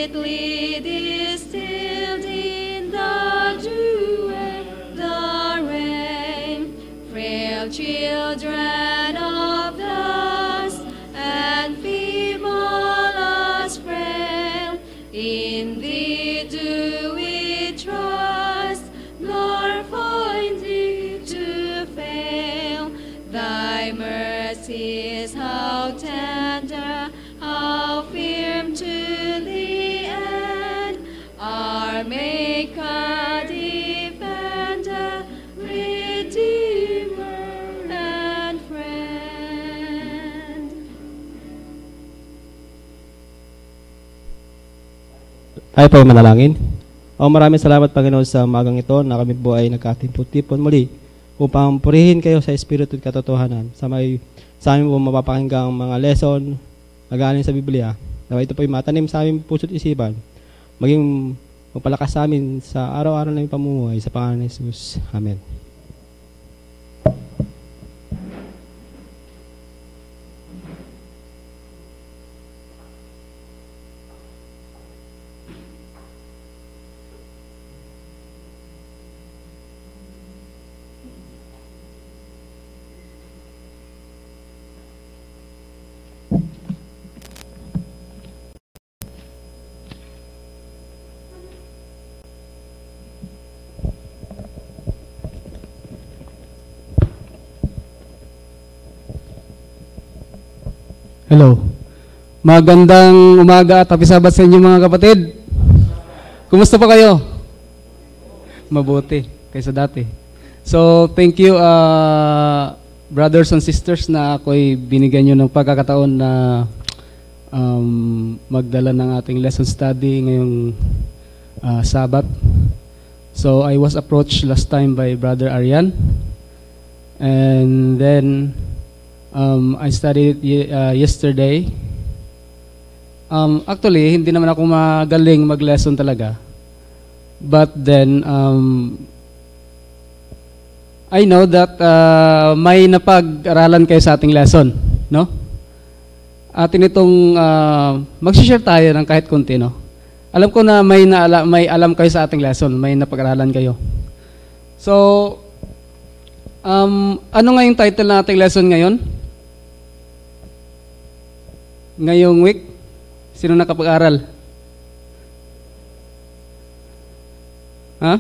sweetly distilled in the dew and the rain. Frail children of dust and feeble as frail, in thee do we trust, nor find thee to fail. Thy mercies how tender, how firm to the end, our Maker, Defender, Redeemer, and Friend. Ay po, manalangin. Maraming salamat, Panginoon, sa magang ito na kami po ay nagkatipon-tipon muli upang purihin kayo sa Espiritu at katotohanan. Sa amin po mapapakinggang mga lesson na galing sa Biblia. Nawa ito po ay matanim sa aming puso't isipan. Maging magpalakas sa amin sa araw-araw na aming pamumuhay sa pangalan ni Jesus. Amen. Hello. Magandang umaga at happy Sabbath sa inyo mga kapatid. Kumusta pa kayo? Mabuti kaysa dati. So, thank you brothers and sisters na ako'y binigyan nyo ng pagkakataon na magdala ng ating lesson study ngayong Sabbath. So, I was approached last time by Brother Arian. And then I studied yesterday. Actually, hindi naman ako magaling mag-lesson talaga. But then, I know that may napag-aralan kayo sa ating lesson, no? Atin itong mag-share tayo ng kahit konti, no? Alam ko na may alam kayo sa ating lesson, may napag-aralan kayo. So, ano nga yung title ng ating lesson ngayon? Ngayong week, sino nakapag-aral? Ha?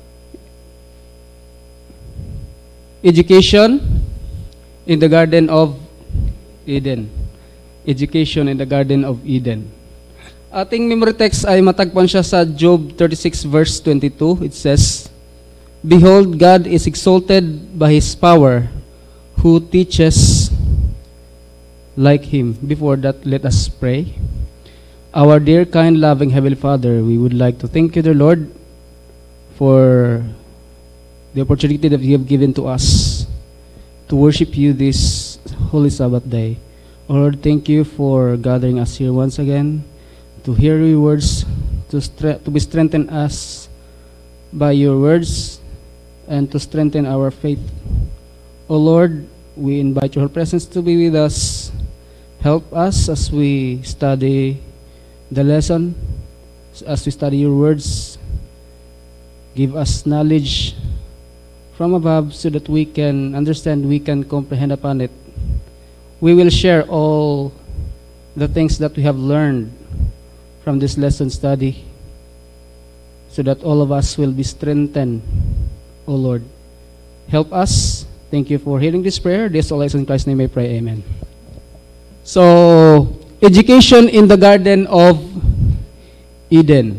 Education in the Garden of Eden. Education in the Garden of Eden. Ating memory text ay matagpuan siya sa Job 36 verse 22. It says, "Behold, God is exalted by His power, who teaches like Him." Before that, let us pray. Our dear, kind, loving Heavenly Father, we would like to thank you, dear Lord, for the opportunity that you have given to us to worship you this Holy Sabbath day. Oh Lord, thank you for gathering us here once again to hear your words, to be strengthened us by your words, and to strengthen our faith. Oh Lord, we invite your presence to be with us. Help us as we study the lesson, as we study your words. Give us knowledge from above so that we can understand, we can comprehend upon it. We will share all the things that we have learned from this lesson study so that all of us will be strengthened. O Lord, help us. Thank you for hearing this prayer. This all is in Christ's name I pray. Amen. So, education in the Garden of Eden.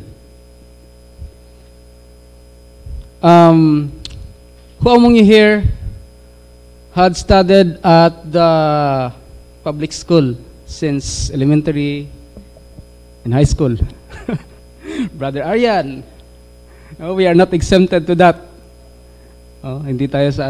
Who among you here had studied at the public school since elementary and high school? Brother Aryan, oh, we are not exempted to that. Oh, hindi tayo sa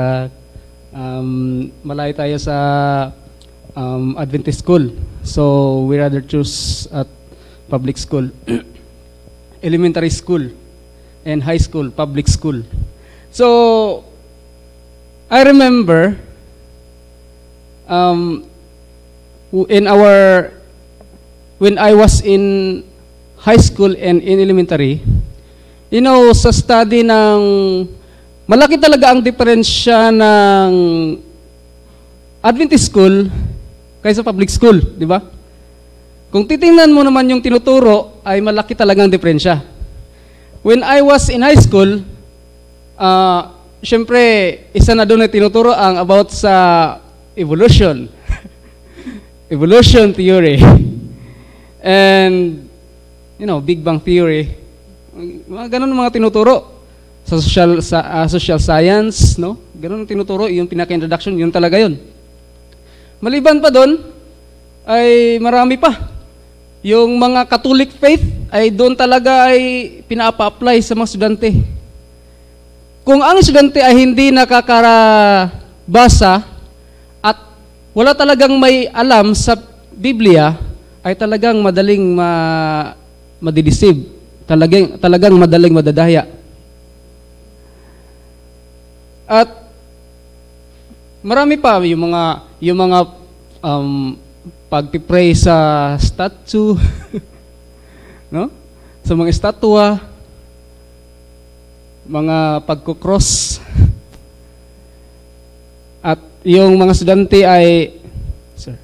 malayo tayo sa Adventist school. So, we rather choose at public school. Elementary school and high school, public school. So, I remember when I was in high school and in elementary, sa study ng, malaki talaga ang diferensya ng Adventist school kaysa public school, di ba? Kung titingnan mo naman yung tinuturo, ay malaki talagang diferensya. When I was in high school, syempre, isa na doon na tinuturo ang about sa evolution. Evolution theory. And, Big Bang theory. Mga ganun mga tinuturo. Sa social science, no? Ganun ang tinuturo, yung pinaka-introduction, yun talaga yun. Maliban pa doon, ay marami pa. Yung mga Catholic faith, ay doon talaga ay pinapa-apply sa mga estudyante. Kung ang estudyante ay hindi nakakabasa at wala talagang may alam sa Biblia, ay talagang madaling madideceive. Talagang madaling madadaya. At marami pa yung mga pagpipray sa statue, no? Sa mga estatwa, mga pagkukross. At yung mga estudyante ay sir.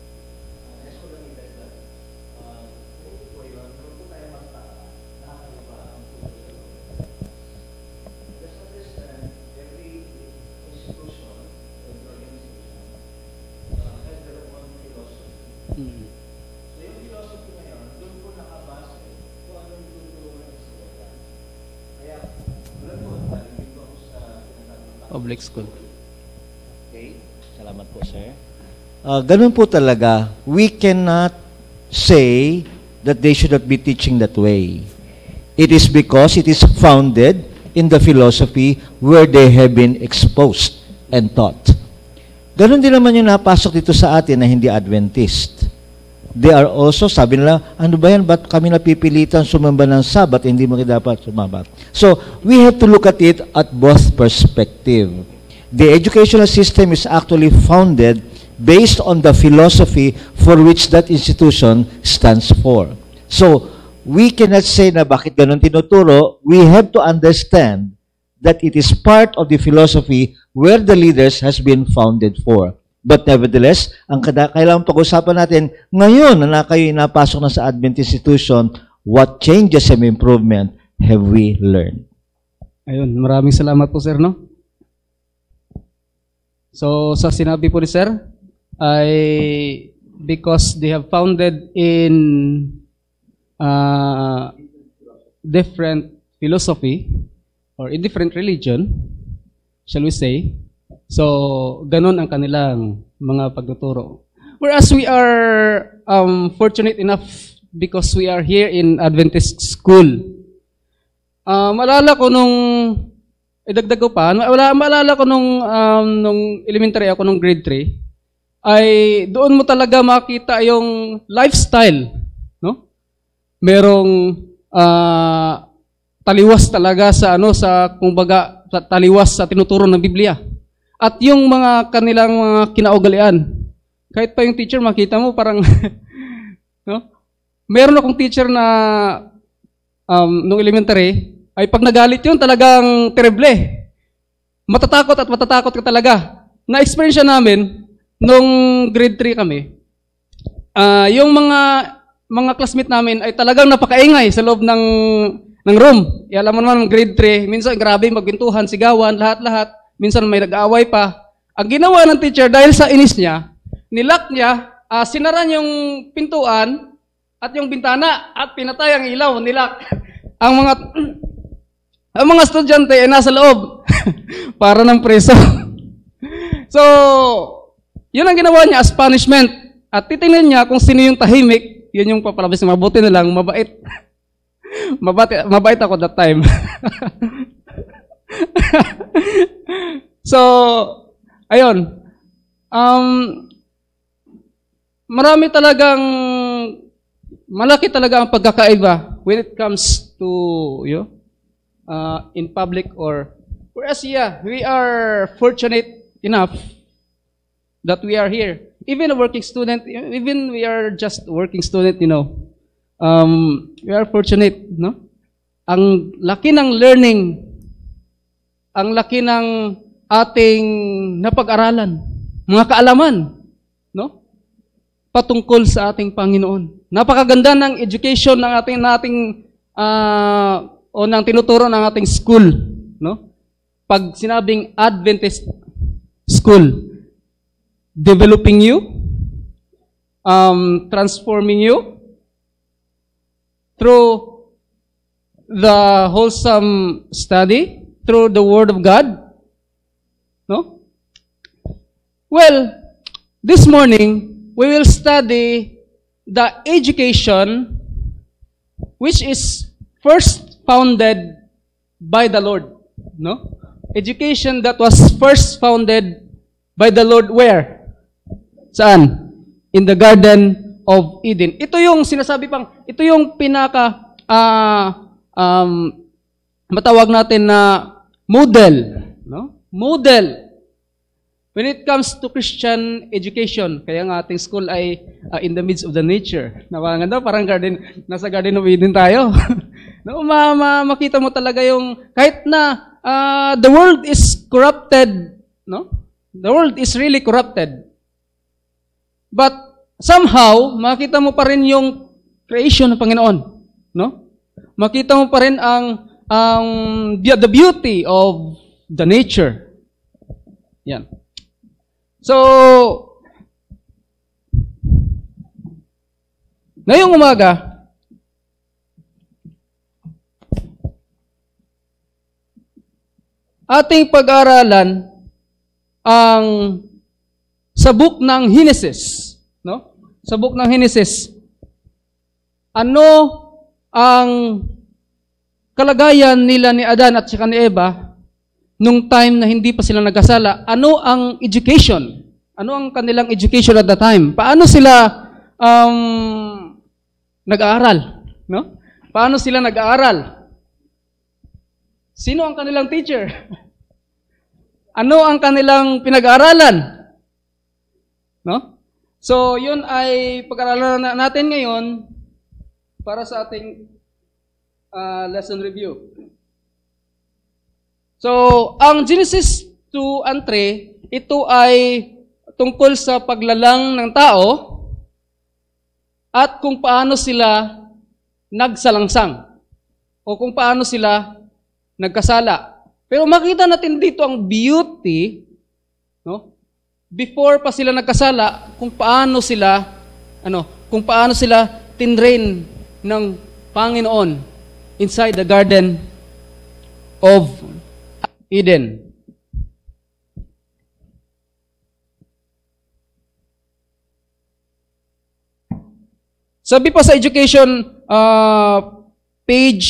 Public school. Okay, salamat po, sir. Ganun po talaga, we cannot say that they should not be teaching that way. It is because it is founded in the philosophy where they have been exposed and taught. Ganun din naman yung napasok dito sa atin na hindi Adventist. They are also, sabi nila, ano ba yan, ba't kami napipilitan sumamba ng Sabbath, hindi mo dapat sumamba. So, we have to look at it at both perspective. The educational system is actually founded based on the philosophy for which that institution stands for. So, we cannot say na bakit ganun tinuturo. We have to understand that it is part of the philosophy where the leaders has been founded for. But nevertheless, ang kailangan pag-usapan natin, ngayon na kayo napasok na sa Adventist institution, what changes and improvement have we learned? Ayun, maraming salamat po, sir, no? So, sa sinabi po ni sir, ay because they have founded in different philosophy or in different religion, shall we say, so, ganun ang kanilang mga pagtuturo. Whereas we are fortunate enough because we are here in Adventist school. Maalala ko nung, idagdag ko pa, maalala ko nung elementary ako, nung grade 3, ay doon mo talaga makita yung lifestyle, no? Merong taliwas talaga sa kumbaga, taliwas sa tinuturo ng Biblia. At yung mga kanilang mga kinaugalian, kahit pa yung teacher, makita mo parang, no? Meron akong teacher na, nung elementary, ay pag nagalit yun, talagang terrible. Matatakot at matatakot ka talaga. Na-experience namin, nung grade 3 kami, yung mga classmate namin ay talagang napakaingay sa loob ng room. Alam mo naman, grade 3, minsan grabe, magpintuhan, sigawan, lahat-lahat. Minsan may nag-aaway pa. Ang ginawa ng teacher, dahil sa inis niya, nilock niya, sinaran yung pintuan at yung bintana at pinatay ang ilaw, nilock. Ang mga estudyante ay nasa loob para ng preso. So, yun ang ginawa niya as punishment. At titingnan niya kung sino yung tahimik, yun yung papalabas. Mabuti na lang, mabait. Mabait ako that time. So, ayun. Malaki talaga ang pagkakaiba when it comes to, in public or, whereas, we are fortunate enough that we are here. Even a working student, even we are just working student, We are fortunate, no? Ang laki ng learning, ang laki ng ating napag-aralan, mga kaalaman, no? Patungkol sa ating Panginoon. Napakaganda ng education ng ating o ng tinuturo ng ating school, no? Pag sinabing Adventist school, developing you, transforming you through the wholesome study, through the Word of God. No? Well, this morning, we will study the education which is first founded by the Lord. No? Education that was first founded by the Lord where? Saan? In the Garden of Eden. Ito yung sinasabi ito yung pinaka matawag natin na model, no? Model when it comes to Christian education. Kaya nga ating school ay in the midst of the nature. Napakaganda, parang nasa Garden of Eden tayo. No, makita mo talaga yung kahit na the world is corrupted, no? The world is really corrupted. But somehow, makita mo pa rin yung creation ng Panginoon, no? Makita mo pa rin the beauty of the nature. Yan. So, ngayong umaga, ating pag-aralan ang sa book ng Genesis, no? Sa book ng Genesis. Ano ang kalagayan nila ni Adan at saka ni Eva nung time na hindi pa sila nagkasala? Ano ang education? Ano ang kanilang education at the time? Paano sila nag-aaral, no? Paano sila nag-aaral? Sino ang kanilang teacher? Ano ang kanilang pinag-aaralan? No? So, yun ay pag-aaralan natin ngayon para sa ating lesson review. So, ang Genesis 2 and 3, ito ay tungkol sa paglalang ng tao at kung paano sila nagsalangsang o kung paano sila nagkasala. Pero makita natin dito ang beauty, no? Before pa sila nagkasala, kung paano sila tinrain ng Panginoon inside the Garden of Eden. Sabi pa sa education, page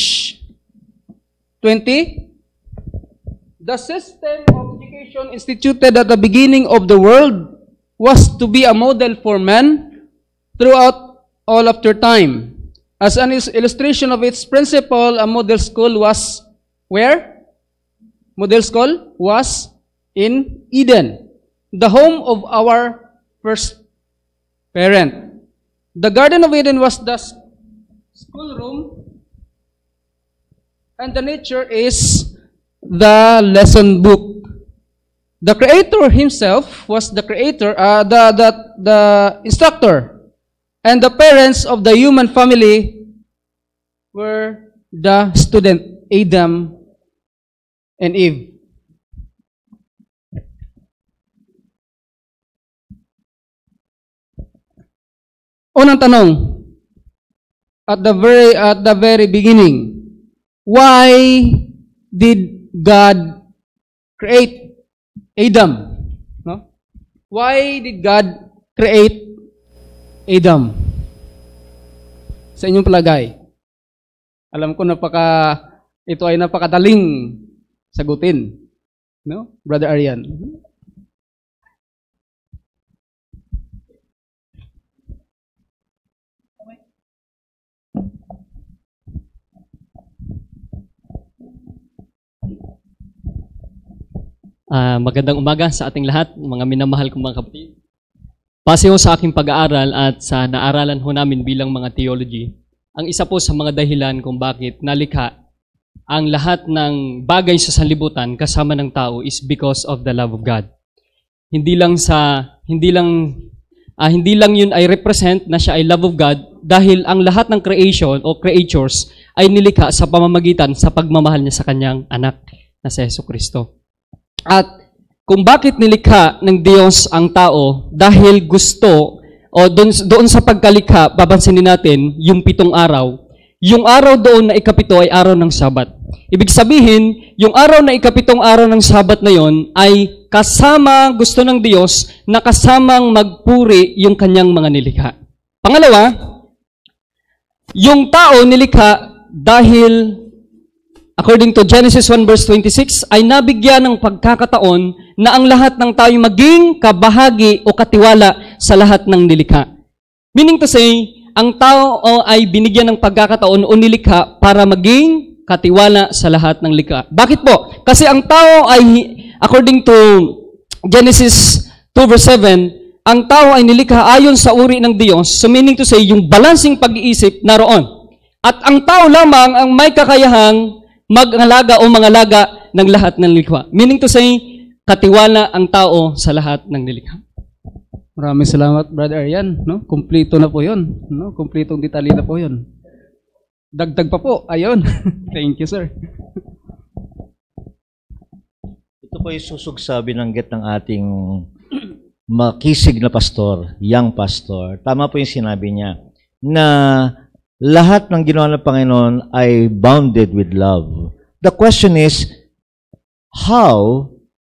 20, the system of education instituted at the beginning of the world was to be a model for men throughout all after time. As an illustration of its principle, a model school was where? Model school was in Eden, the home of our first parent. The Garden of Eden was the schoolroom, and the nature is the lesson book. The Creator Himself was the creator, the instructor, and the parents of the human family were the student, Adam and Eve. Unang tanong, at the very beginning, why did God create Adam? No? Why did God create Adam? Sa inyong palagay. Alam ko ito ay napakadaling sagutin. No? Brother Arian. Magandang umaga sa ating lahat, mga minamahal kong mga kapatid. Base ho sa aking pag-aaral at sa naaralan ho namin bilang mga theology, ang isa po sa mga dahilan kung bakit nalikha ang lahat ng bagay sa sanlibutan kasama ng tao is because of the love of God. Hindi lang yun ay represent na siya ay love of God dahil ang lahat ng creation o creatures ay nilikha sa pamamagitan sa pagmamahal niya sa kanyang anak na si Jesucristo. At kung bakit nilikha ng Diyos ang tao dahil gusto o doon sa pagkalikha, papansinin natin yung 7 araw. Yung araw doon na ikapito ay araw ng Sabbath. Ibig sabihin, yung araw na ikapitong araw ng Sabbath na yon ay kasama, gusto ng Diyos, na kasamang magpuri yung kanyang mga nilikha. Pangalawa, yung tao nilikha dahil, according to Genesis 1 verse 26, ay nabigyan ng pagkakataon na ang lahat ng tayo maging kabahagi o katiwala sa lahat ng nilikha. Meaning to say, ang tao ay binigyan ng pagkakataon o nilikha para maging katiwala sa lahat ng likha. Bakit po? Kasi ang tao ay, according to Genesis 2 verse 7, ang tao ay nilikha ayon sa uri ng Diyos. So meaning to say, yung balansing pag-iisip naroon. At ang tao lamang ang may kakayahang mag-alaga o mangalaga ng lahat ng likha. Meaning to say, katiwala ang tao sa lahat ng nilikha. Maraming salamat, Brother Arian. No? Kumplito na po yun. No? Kumplitong detalye na po yun. Dagdag pa po. Ayun. Thank you, sir. Ito po yung susugsabi ng get ng ating makisig na pastor, young pastor. Tama po yung sinabi niya na lahat ng ginawa ng Panginoon ay bounded with love. The question is, how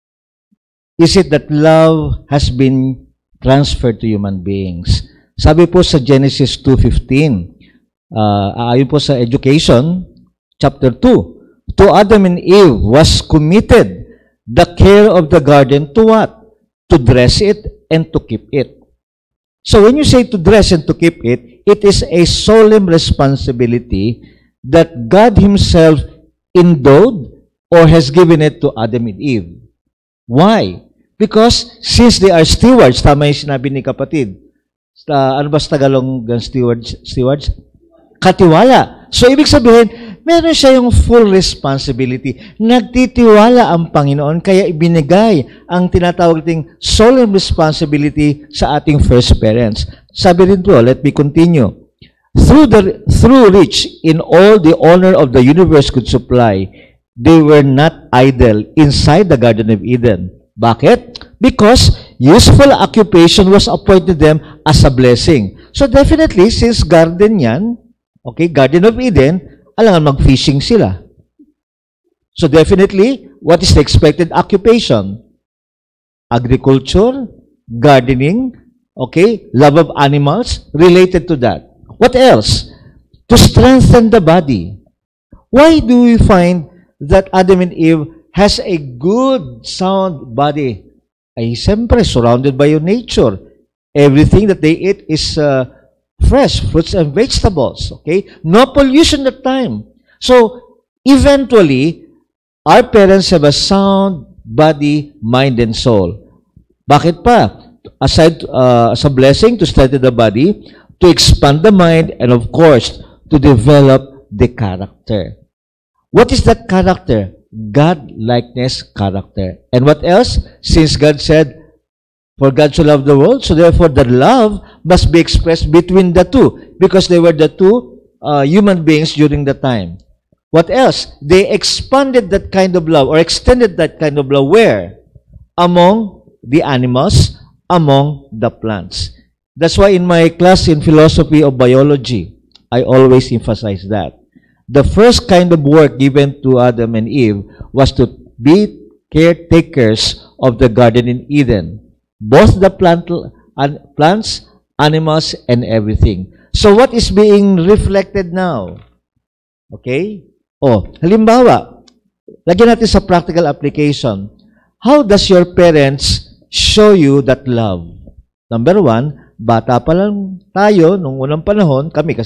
is it that love has been transferred to human beings? Sabi po sa Genesis 2:15, ayon po sa Education, chapter 2, to Adam and Eve was committed the care of the garden to what? To dress it and to keep it. So when you say to dress and to keep it, it is a solemn responsibility that God Himself endowed or has given it to Adam and Eve. Why? Because since they are stewards, tama yung sinabi ni kapatid, ano ba sa Tagalog ng stewards? Katiwala. So, ibig sabihin, meron siya yung full responsibility. Nagtitiwala ang Panginoon, kaya ibinigay ang tinatawag nating solemn responsibility sa ating first parents. Sabi rin po, let me continue. Through which in all the honor of the universe could supply, they were not idle inside the Garden of Eden. Bakit? Because useful occupation was appointed them as a blessing. So definitely, since garden yan, okay, Garden of Eden, alangan mag-fishing sila. So definitely, what is the expected occupation? Agriculture, gardening, okay, love of animals, related to that. What else? To strengthen the body. Why do we find that Adam and Eve has a good, sound body? Ay, siyempre, surrounded by your nature. Everything that they eat is fresh, fruits and vegetables. Okay? No pollution that time. So, eventually, our parents have a sound body, mind, and soul. Bakit pa? Aside as a blessing to strengthen the body, to expand the mind, and of course, to develop the character. What is that character? God-likeness character. And what else? Since God said, for God so loved the world, so therefore the love must be expressed between the two, because they were the two human beings during the time. What else? They expanded that kind of love, or extended that kind of love, where? Among the animals, among the plants. That's why in my class in philosophy of biology, I always emphasize that. The first kind of work given to Adam and Eve was to be caretakers of the garden in Eden. Both the plants, animals, and everything. So what is being reflected now? Okay? Halimbawa, lagyan natin sa practical application. How does your parents show you that love? Number one, bata pa lang tayo nung unang panahon, kami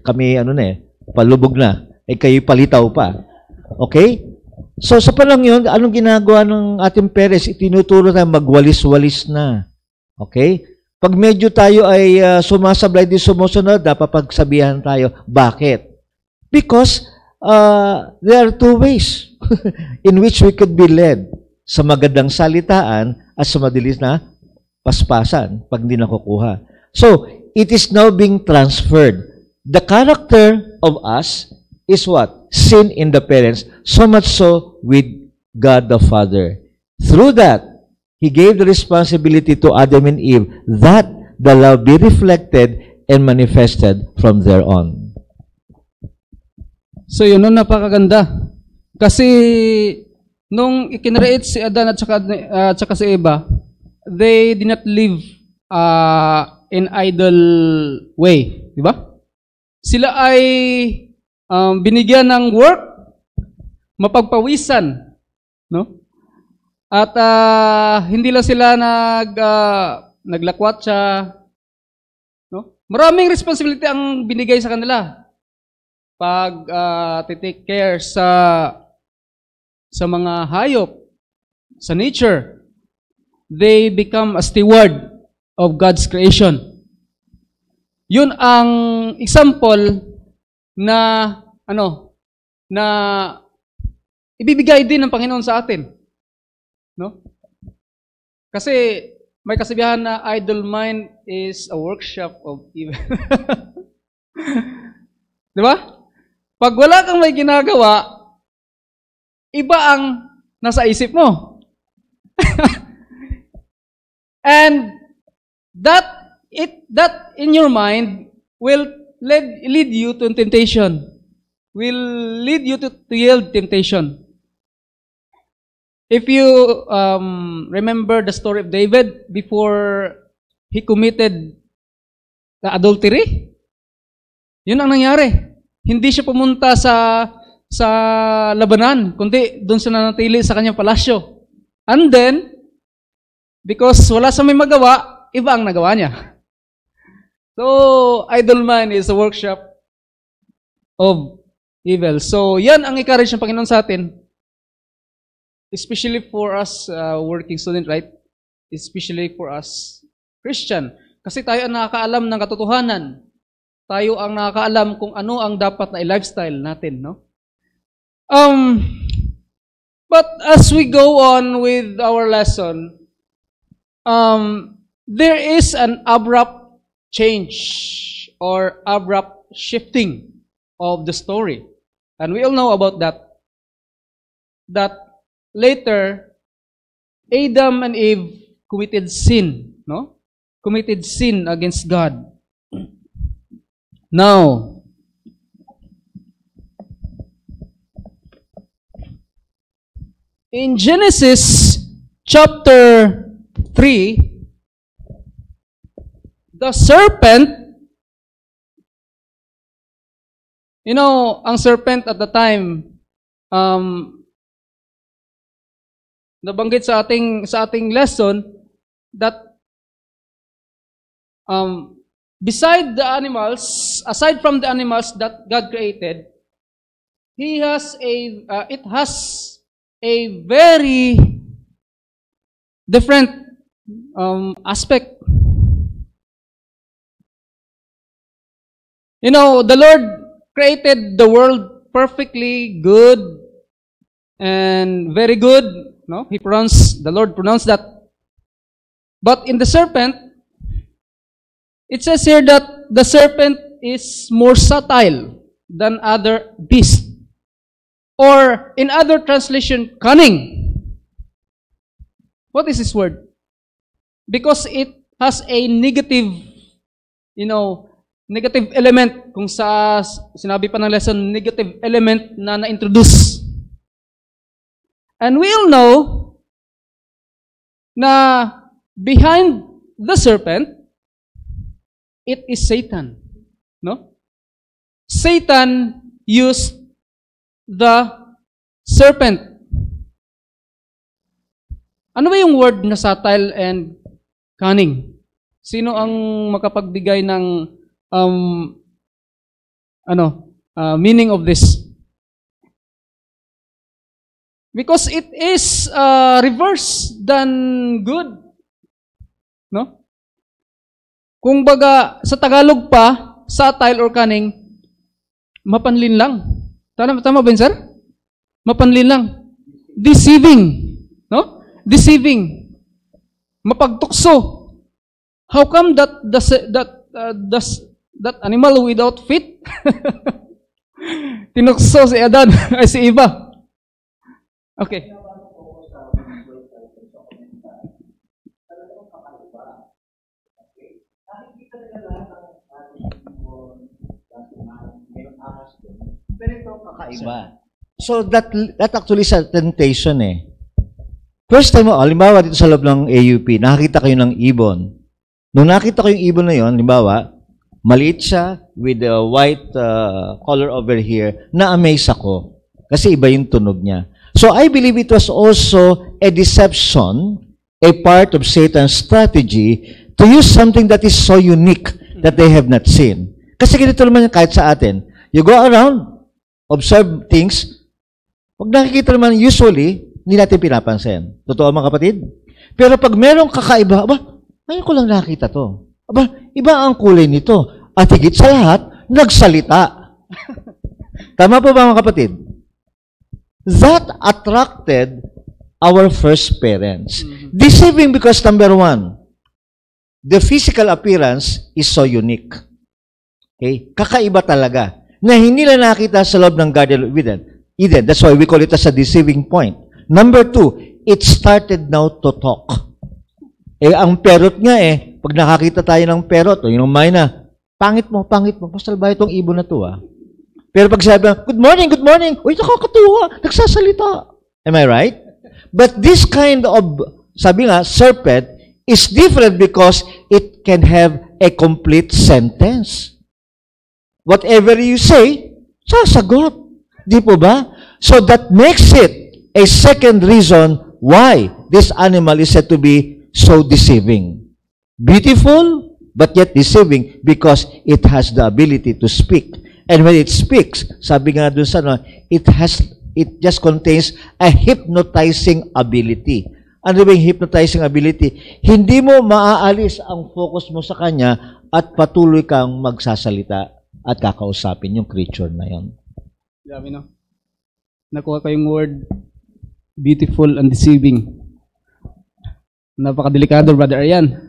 palubog na. Kayo palitaw pa. Okay? So, sa panahon yun, anong ginagawa ng ating parents? Itinuturo tayo magwalis-walis na. Okay? Pag medyo tayo ay sumasablay di sumusunod, dapat pagsabihan tayo. Bakit? Because there are two ways in which we could be led. Sa magandang salitaan at sa madilis na paspasan pag hindi nakukuha. So, it is now being transferred. The character of us is what? Sin in the parents, so much so with God the Father. Through that, He gave the responsibility to Adam and Eve that the love be reflected and manifested from there on. So yun, napakaganda. Kasi nung ikinreate si Adan at saka si Eva, they did not live in idle way. Di ba? Sila ay binigyan ng work, mapagpawisan. No? At hindi lang sila naglakwat siya. No? Maraming responsibility ang binigay sa kanila. Pag take care sa mga hayop, sa nature, they become a steward of God's creation. Yun ang example na na ibibigay din ng Panginoon sa atin. No? Kasi may kasabihan na idle mind is a workshop of evil. Di ba? Pag wala kang may ginagawa, iba ang nasa isip mo. And that in your mind will lead you to temptation. Will lead you to yield temptation. If you remember the story of David before he committed the adultery, yun ang nangyari. Hindi siya pumunta sa labanan, kundi doon siya nanatili sa kanyang palasyo. And then, because wala sa may magawa, iba ang nagawa niya. So, idle mind is a workshop of evil. So, yan ang encourage ng Panginoon sa atin. Especially for us working student, right? Especially for us Christian. Kasi tayo ang nakakaalam ng katotohanan. Tayo ang nakakaalam kung ano ang dapat na i-lifestyle natin, no? But as we go on with our lesson, there is an abrupt change or abrupt shifting of the story. And we all know about that. That later, Adam and Eve committed sin, no? Committed sin against God. Now, in Genesis chapter 3, the serpent, ang serpent at the time, nabanggit sa ating lesson that aside from the animals that God created, it has a very different aspect. The Lord created the world perfectly good and very good. No, the Lord pronounced that. But in the serpent, it says here that the serpent is more subtle than other beasts. Or in other translation, cunning. What is this word? Because it has a negative, negative element. Kung sa sinabi pa ng lesson, negative element na na-introduce. And we all know na behind the serpent, it is Satan. No? Satan used the serpent. Ano ba yung word na subtle and cunning? Sino ang makapagbigay ng meaning of this? Because it is reverse than good. No? Kung baga, sa Tagalog pa, satire or cunning, mapanlin lang. Tama ba yun, sir? Mapanlin lang. Deceiving. No? Deceiving. Mapagtukso. How come that animal without feet? Tinukso si Adan, ay si Eva. Okay. Kakaiba. So that actually is a temptation eh. First time mo, halimbawa dito sa loob ng AUP, nakakita kayo ng ibon. Nung nakita ko yung ibon na yon, halimbawa, maliit siya with the white color over here, na-amaze ako. Kasi iba yung tunog niya. So I believe it was also a deception, a part of Satan's strategy to use something that is so unique that they have not seen. Kasi ganito naman kahit sa atin. You go around, observe things, pag nakikita naman usually, hindi natin pinapansin. Totoo mga kapatid? Pero pag merong kakaiba, ngayon ko lang nakita to. Iba ang kulay nito. At higit sa lahat, nagsalita. Tama po ba mga kapatid? That attracted our first parents. Deceiving because number one, the physical appearance is so unique. Okay? Kakaiba talaga. Na hindi na nakita sa loob ng Garden of Eden. That's why we call it as a deceiving point. Number two, it started now to talk. Ang parrot nga pag nakakita tayo ng parrot, o yung mayna, pangit mo, pasal ba itong ibon na to Pero pag sabi good morning, uy, nakakatuwa, nagsasalita. Am I right? But this kind of, sabi nga, serpent is different because it can have a complete sentence. Whatever you say, sasagot. Di po ba? So that makes it a second reason why this animal is said to be so deceiving. Beautiful, but yet deceiving because it has the ability to speak. And when it speaks, sabi nga dun sa it just contains a hypnotizing ability. Ano ba yung hypnotizing ability? Hindi mo maaalis ang focus mo sa kanya at patuloy kang magsasalita at kakausapin yung creature na yon. Sabi no? Nakuha ko yung word beautiful and deceiving. Napakadelikado, Brother Aryan.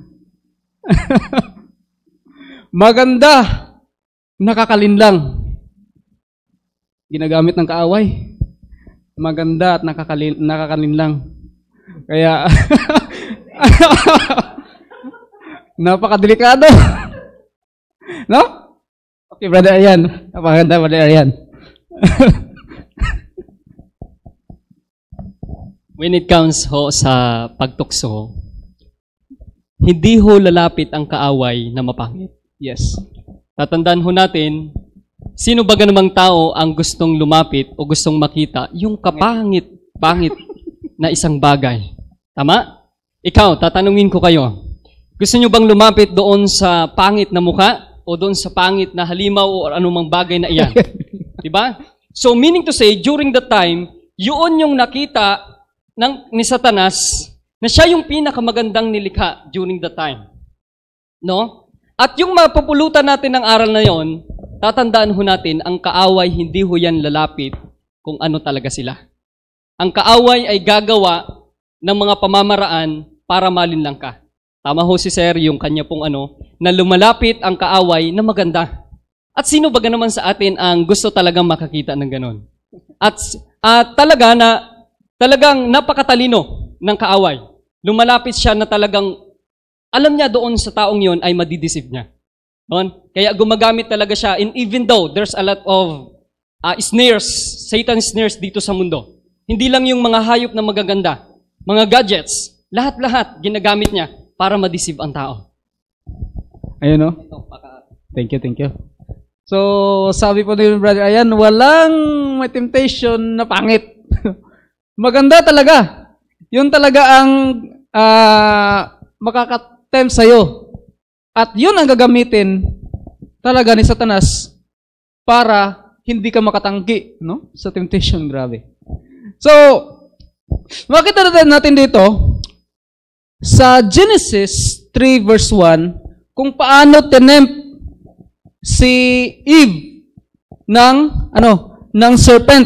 Maganda, nakakalinlang. Ginagamit ng kaaway. Maganda at nakakalinlang. Kaya, napakadelikado. No? Okay, Brother Aryan. Napakaganda, Brother Aryan. When it comes ho sa pagtukso, hindi ho lalapit ang kaaway na mapangit. Yes. Tatandaan ho natin, sino ba namang tao ang gustong lumapit o gustong makita yung kapangit-pangit na isang bagay? Tama? Ikaw, tatanungin ko kayo. Gusto nyo bang lumapit doon sa pangit na mukha o doon sa pangit na halimaw o anumang bagay na iyan? Diba? So, meaning to say, during the time, yun yung nakita ni Satanas na siya yung pinakamagandang nilikha during the time. No? At yung mapupulutan natin ng aral na yon, tatandaan ho natin, ang kaaway hindi ho yan lalapit kung ano talaga sila. Ang kaaway ay gagawa ng mga pamamaraan para malinlang ka. Tama ho si Sir, yung kanya pong na lumalapit ang kaaway na maganda. At sino ba naman sa atin ang gusto talagang makakita ng ganon? At talagang napakatalino ng kaaway. Lumalapit siya na talagang alam niya doon sa taong yon ay madideceive niya. Kaya gumagamit talaga siya, and even though there's a lot of snares, Satan snares dito sa mundo. Hindi lang yung mga hayop na magaganda, mga gadgets, lahat-lahat ginagamit niya para ma-deceive ang tao. Ayun no? Thank you. So, sabi po din Brother Ayan, walang may temptation na pangit. Maganda talaga. Yun talaga ang makakatempt sa'yo. At yun ang gagamitin talaga ni Satanas para hindi ka makatanggi, no? Sa temptation, grabe. So, makita natin dito sa Genesis 3 verse 1, kung paano tinempt si Eve ng serpent.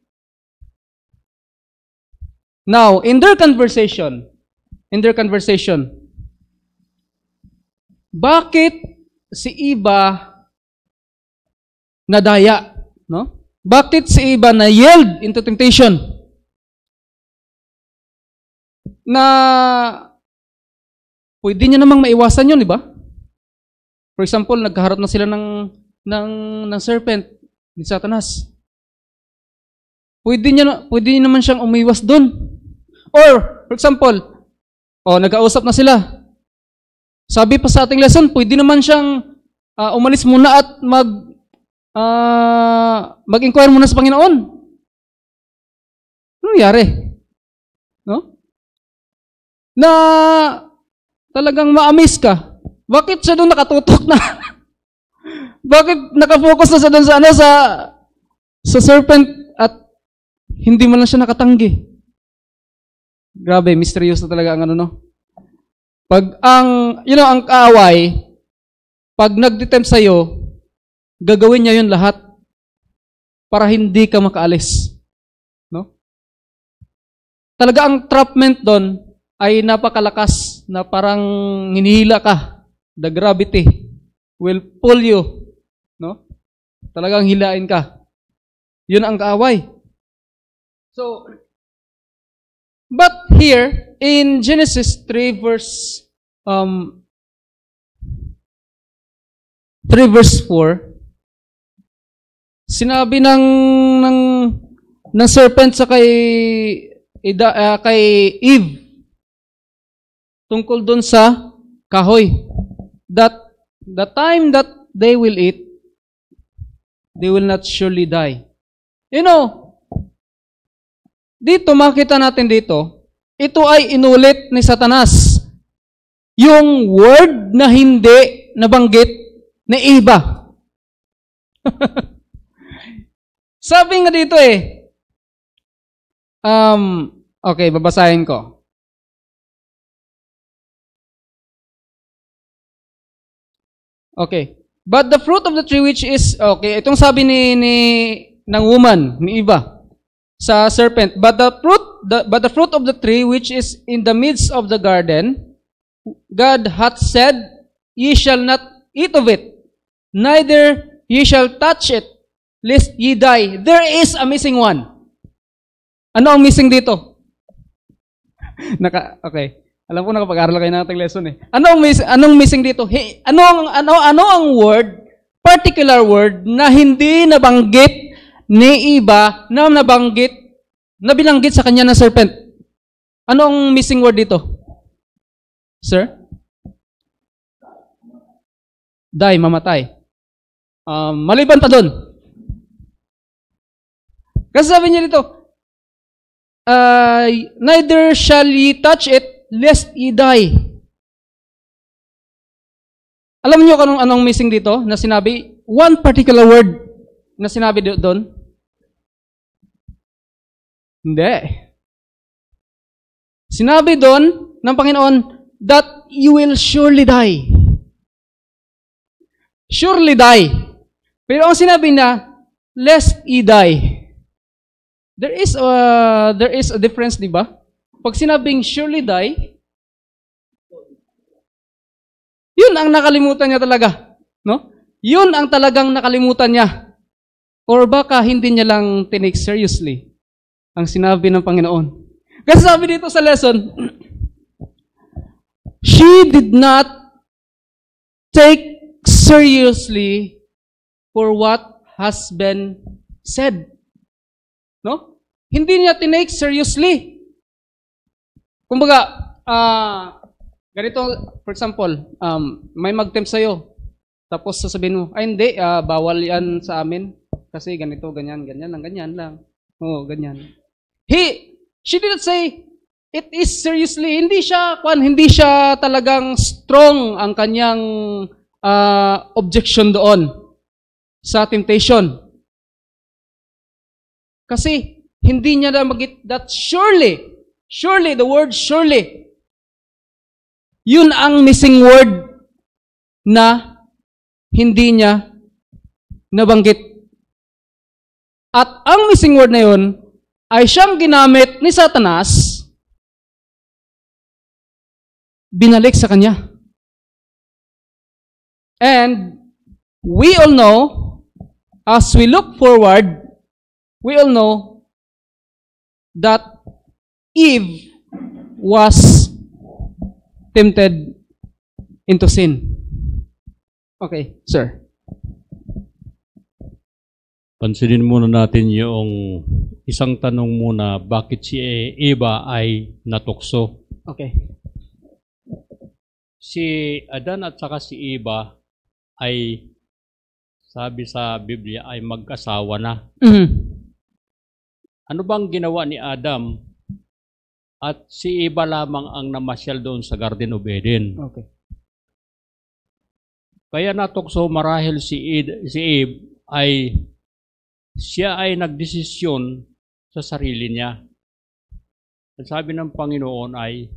Now, in their conversation, bakit si Eva nadaya, no? Bakit si Eva na yield into temptation? Na pwede niya namang maiwasan 'yon, di ba? For example, nagkaharap na sila ng serpent ni Satanas. Pwede niya naman siyang umiwas doon. Or, for example, nagkausap na sila. Sabi pa sa ating lesson, pwede naman siyang umalis muna at mag-inquire muna sa Panginoon. Ano nangyari? No? Na talagang ma-amaze ka. Bakit siya doon nakatutok na? Bakit nakafocus na siya doon sa serpent at hindi man lang siya nakatanggi? Grabe, mysterious na talaga ang Pag ang kaaway, pag nagdetempt sa'yo, gagawin niya yun lahat para hindi ka makaalis. No? Talaga ang trapment doon ay napakalakas na parang hinihila ka. The gravity will pull you. No? Talagang hilain ka. Yun ang kaaway. So, but here, in Genesis 3 verse 4, sinabi ng serpent sa kay Eve tungkol dun sa kahoy, that the time that they will eat, they will not surely die. Dito, makita natin dito, ito ay inulit ni Satanas. Yung word na hindi nabanggit ni Eva. Sabi nga dito okay, babasahin ko. Okay. But the fruit of the tree which is, okay, itong sabi ng woman, ni Eva, sa serpent, but the fruit of the tree which is in the midst of the garden, God hath said, ye shall not eat of it, neither ye shall touch it, lest ye die. There is a missing one. Ano ang missing dito? Okay. Alam ko nakapag-aral kayo ng ating lesson Anong missing dito? Ano ang word, particular word na hindi nabanggit ni Eva na binanggit sa kanya ng serpent? Ano ang missing word dito? Sir? Die, mamatay. Maliban pa doon. Kasi sabi niya dito, neither shall ye touch it, lest ye die. Alam niyo kung anong missing dito na sinabi? One particular word na sinabi doon? Hindi. Sinabi doon ng Panginoon that you will surely die. Surely die. Pero ang sinabi na, lest ye die. There is a difference, di ba? Pag sinabing surely die, yun ang nakalimutan niya talaga. No? Yun ang talagang nakalimutan niya. Or baka hindi niya lang tinake seriously ang sinabi ng Panginoon. Kasi sabi dito sa lesson, she did not take seriously for what has been said. No? Hindi niya tinake seriously. Kumbaga, ganito, for example, may mag-tempt sa'yo. Tapos sasabihin mo, ay hindi, bawal yan sa amin. Kasi ganito, ganyan lang. Oo, ganyan. She didn't say, it is seriously. Hindi siya talagang strong ang kanyang objection doon sa temptation. Kasi hindi niya na that surely, the word surely, yun ang missing word na hindi niya nabanggit. At ang missing word na yun ay siyang ginamit ni Satanas, binalik sa kanya. And we all know, as we look forward, we all know that Eve was tempted into sin. Okay, sir. Pansinin muna natin yung isang tanong muna, bakit si Eva ay natukso? Okay. Si Adan at saka si Eva ay, sabi sa Biblia, ay mag-asawa na. Mm-hmm. Ano bang ginawa ni Adam? At si Eva lamang ang namasyal doon sa Garden of Eden. Okay. Kaya natukso marahil si Eve ay siya ay nagdesisyon sa sarili niya. At sabi ng Panginoon ay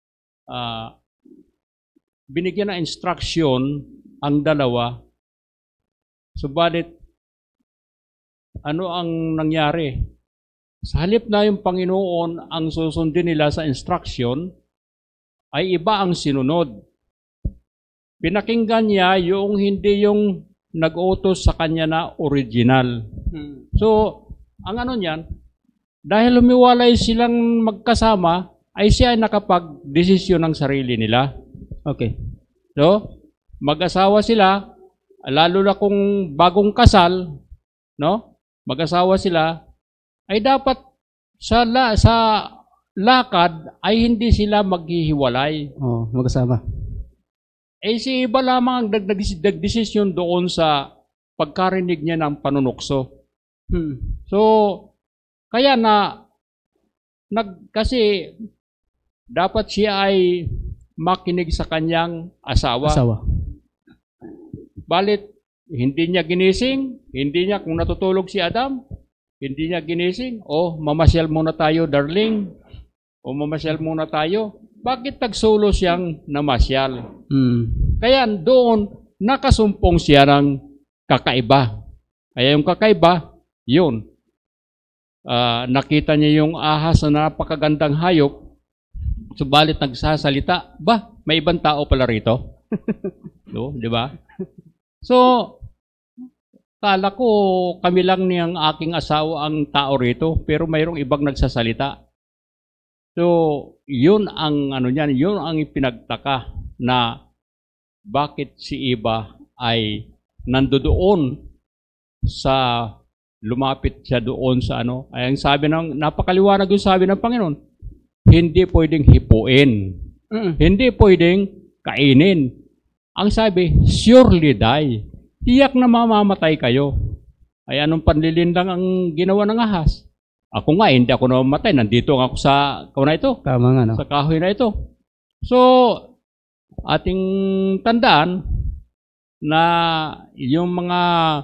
binigyan ng instruction ang dalawa. Subalit, ano ang nangyari? Sa halip na yung Panginoon ang susundin nila sa instruction, ay iba ang sinunod. Pinakinggan niya yung hindi yung nag-utos sa kanya na original. So, ang ano niyan, dahil lumiwalay silang magkasama, ay siya ay nakapag-desisyon ng sarili nila. Okay. So, mag-asawa sila, lalo na kung bagong kasal, no? Mag-asawa sila, ay dapat sa lakad ay hindi sila maghihiwalay. Oh, mag-asawa. Eh si iba lamang ang nagdesisyon doon sa pagkarinig niya ng panunukso. So, kaya kasi dapat siya ay makinig sa kanyang asawa. Balit, hindi niya ginising, hindi niya, kung natutulog si Adam, hindi niya ginising, mamasyal muna tayo, darling. Mamasyal muna tayo. Bakit tagsulo siyang namasyal? Kaya doon, nakasumpong siya ng kakaiba. Kaya yung kakaiba, yun. Nakita niya yung ahas na napakagandang hayop, subalit nagsasalita, may ibang tao pala rito. No, di ba? So, kala ko kami lang niyang aking asawa ang tao rito, pero mayroong ibang nagsasalita. So, yun ang yun ang ipinagtaka na bakit si Eva ay nandoon sa lumapit siya doon sa ay ang sabi napakaliwanag yung sabi ng Panginoon, hindi pwedeng hipuin. Hindi pwedeng kainin. Ang sabi, surely die. Tiyak na mamamatay kayo. Ay anong panlilindang ang ginawa ng ahas? Ako nga, hindi ako namamatay. Nandito ako sa ito. Tama nga, no? Sa kahoy na ito. So, ating tandaan na yung mga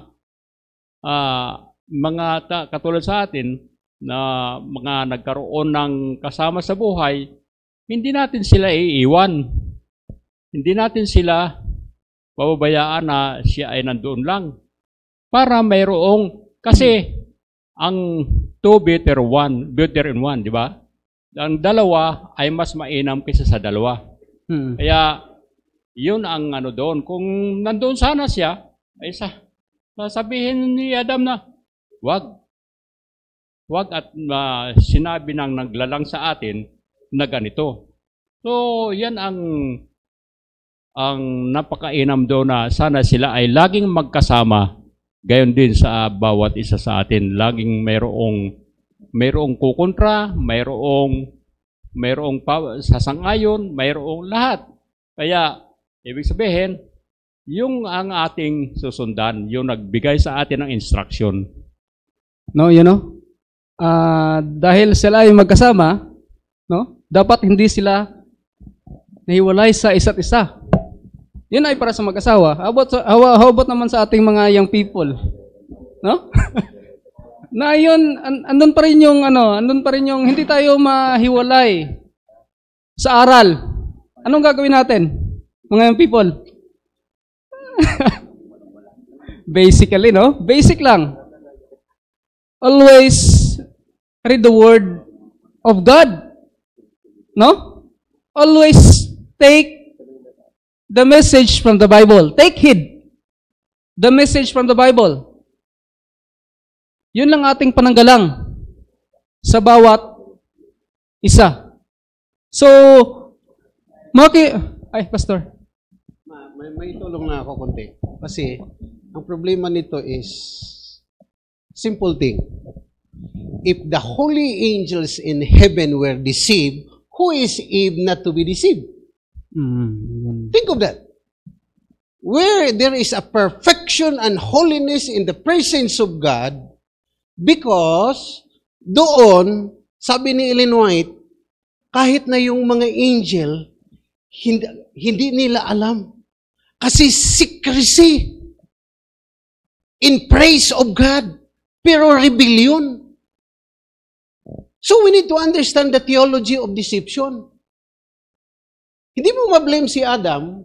katulad sa atin na mga nagkaroon ng kasama sa buhay, hindi natin sila iiwan. Hindi natin sila pababayaan na siya ay nandoon lang. Para mayroong, kasi ang two better in one, di ba? Ang dalawa ay mas mainam kaysa sa dalawa. Kaya, yun ang doon. Kung nandoon sana siya, ay sasabihin ni Adam na, wag at sinabi ng naglalang sa atin na ganito. So, yan ang napakainam doon na sana sila ay laging magkasama, gayon din sa bawat isa sa atin. Laging mayroong kukontra, mayroong sasangayon, mayroong lahat. Kaya, ibig sabihin, yung ang ating susundan, yung nagbigay sa atin ng instruction. No, dahil sila ay magkasama, no? Dapat hindi sila nahiwalay sa isa't isa. Yun ay para sa mag-asawa. How about naman sa ating mga young people? No? Na yun, andun pa rin yung hindi tayo mahiwalay sa aral. Anong gagawin natin, mga young people? Basically, no? Basic lang. Always read the Word of God. No? Always take the message from the Bible. Take heed. The message from the Bible. Yun lang ating pananggalang sa bawat isa. So, Pastor. May tulong na ako konti. Kasi, ang problema nito is simple thing. If the holy angels in heaven were deceived, who is Eve not to be deceived? Think of that. Where there is a perfection and holiness in the presence of God, because doon, sabi ni Ellen White, kahit na yung mga angel, hindi nila alam. Kasi secrecy in praise of God, pero rebellion. So we need to understand the theology of deception. Hindi mo ma-blame si Adam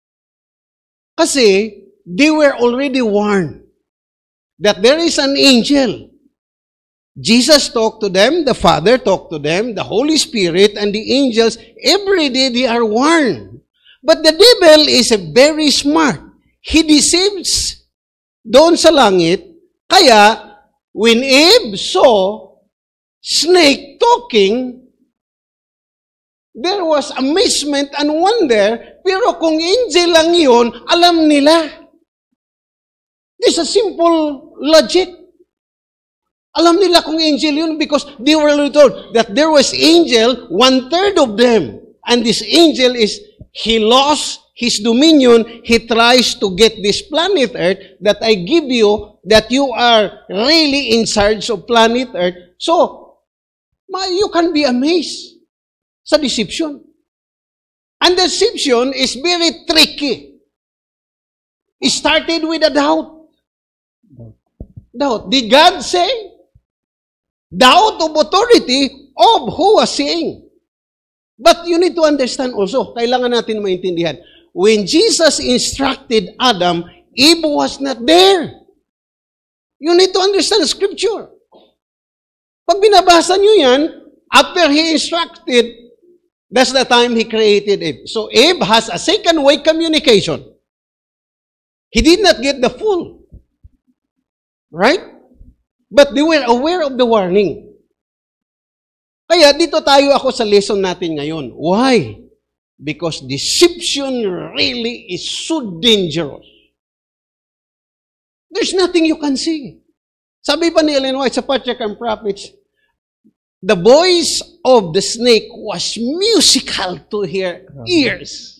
kasi they were already warned that there is an angel. Jesus talked to them, the Father talked to them, the Holy Spirit, and the angels. Every day they are warned. But the devil is very smart. He deceives doon sa langit. Kaya, when Eve saw snake talking, there was amazement and wonder, pero kung angel lang yun, alam nila. This is a simple logic. Alam nila kung angel yun because they were told that there was angel, 1/3 of them. And this angel he lost his dominion. He tries to get this planet Earth that I give you, that you are really in charge of planet Earth. So, you can be amazed sa deception. And deception is very tricky. It started with a doubt. Doubt. Did God say? Doubt of authority of who was saying. But you need to understand also, kailangan natin maintindihan, when Jesus instructed Adam, Eve was not there. You need to understand Scripture. Pag binabasa nyo yan, after He instructed, that's the time He created Eve. So Eve has a second way communication. He did not get the full. Right? But they were aware of the warning. Kaya dito ako sa lesson natin ngayon. Why? Because deception really is so dangerous. There's nothing you can see. Sabi pa ni Ellen White sa Patriarch and Prophets, the voice of the snake was musical to her ears.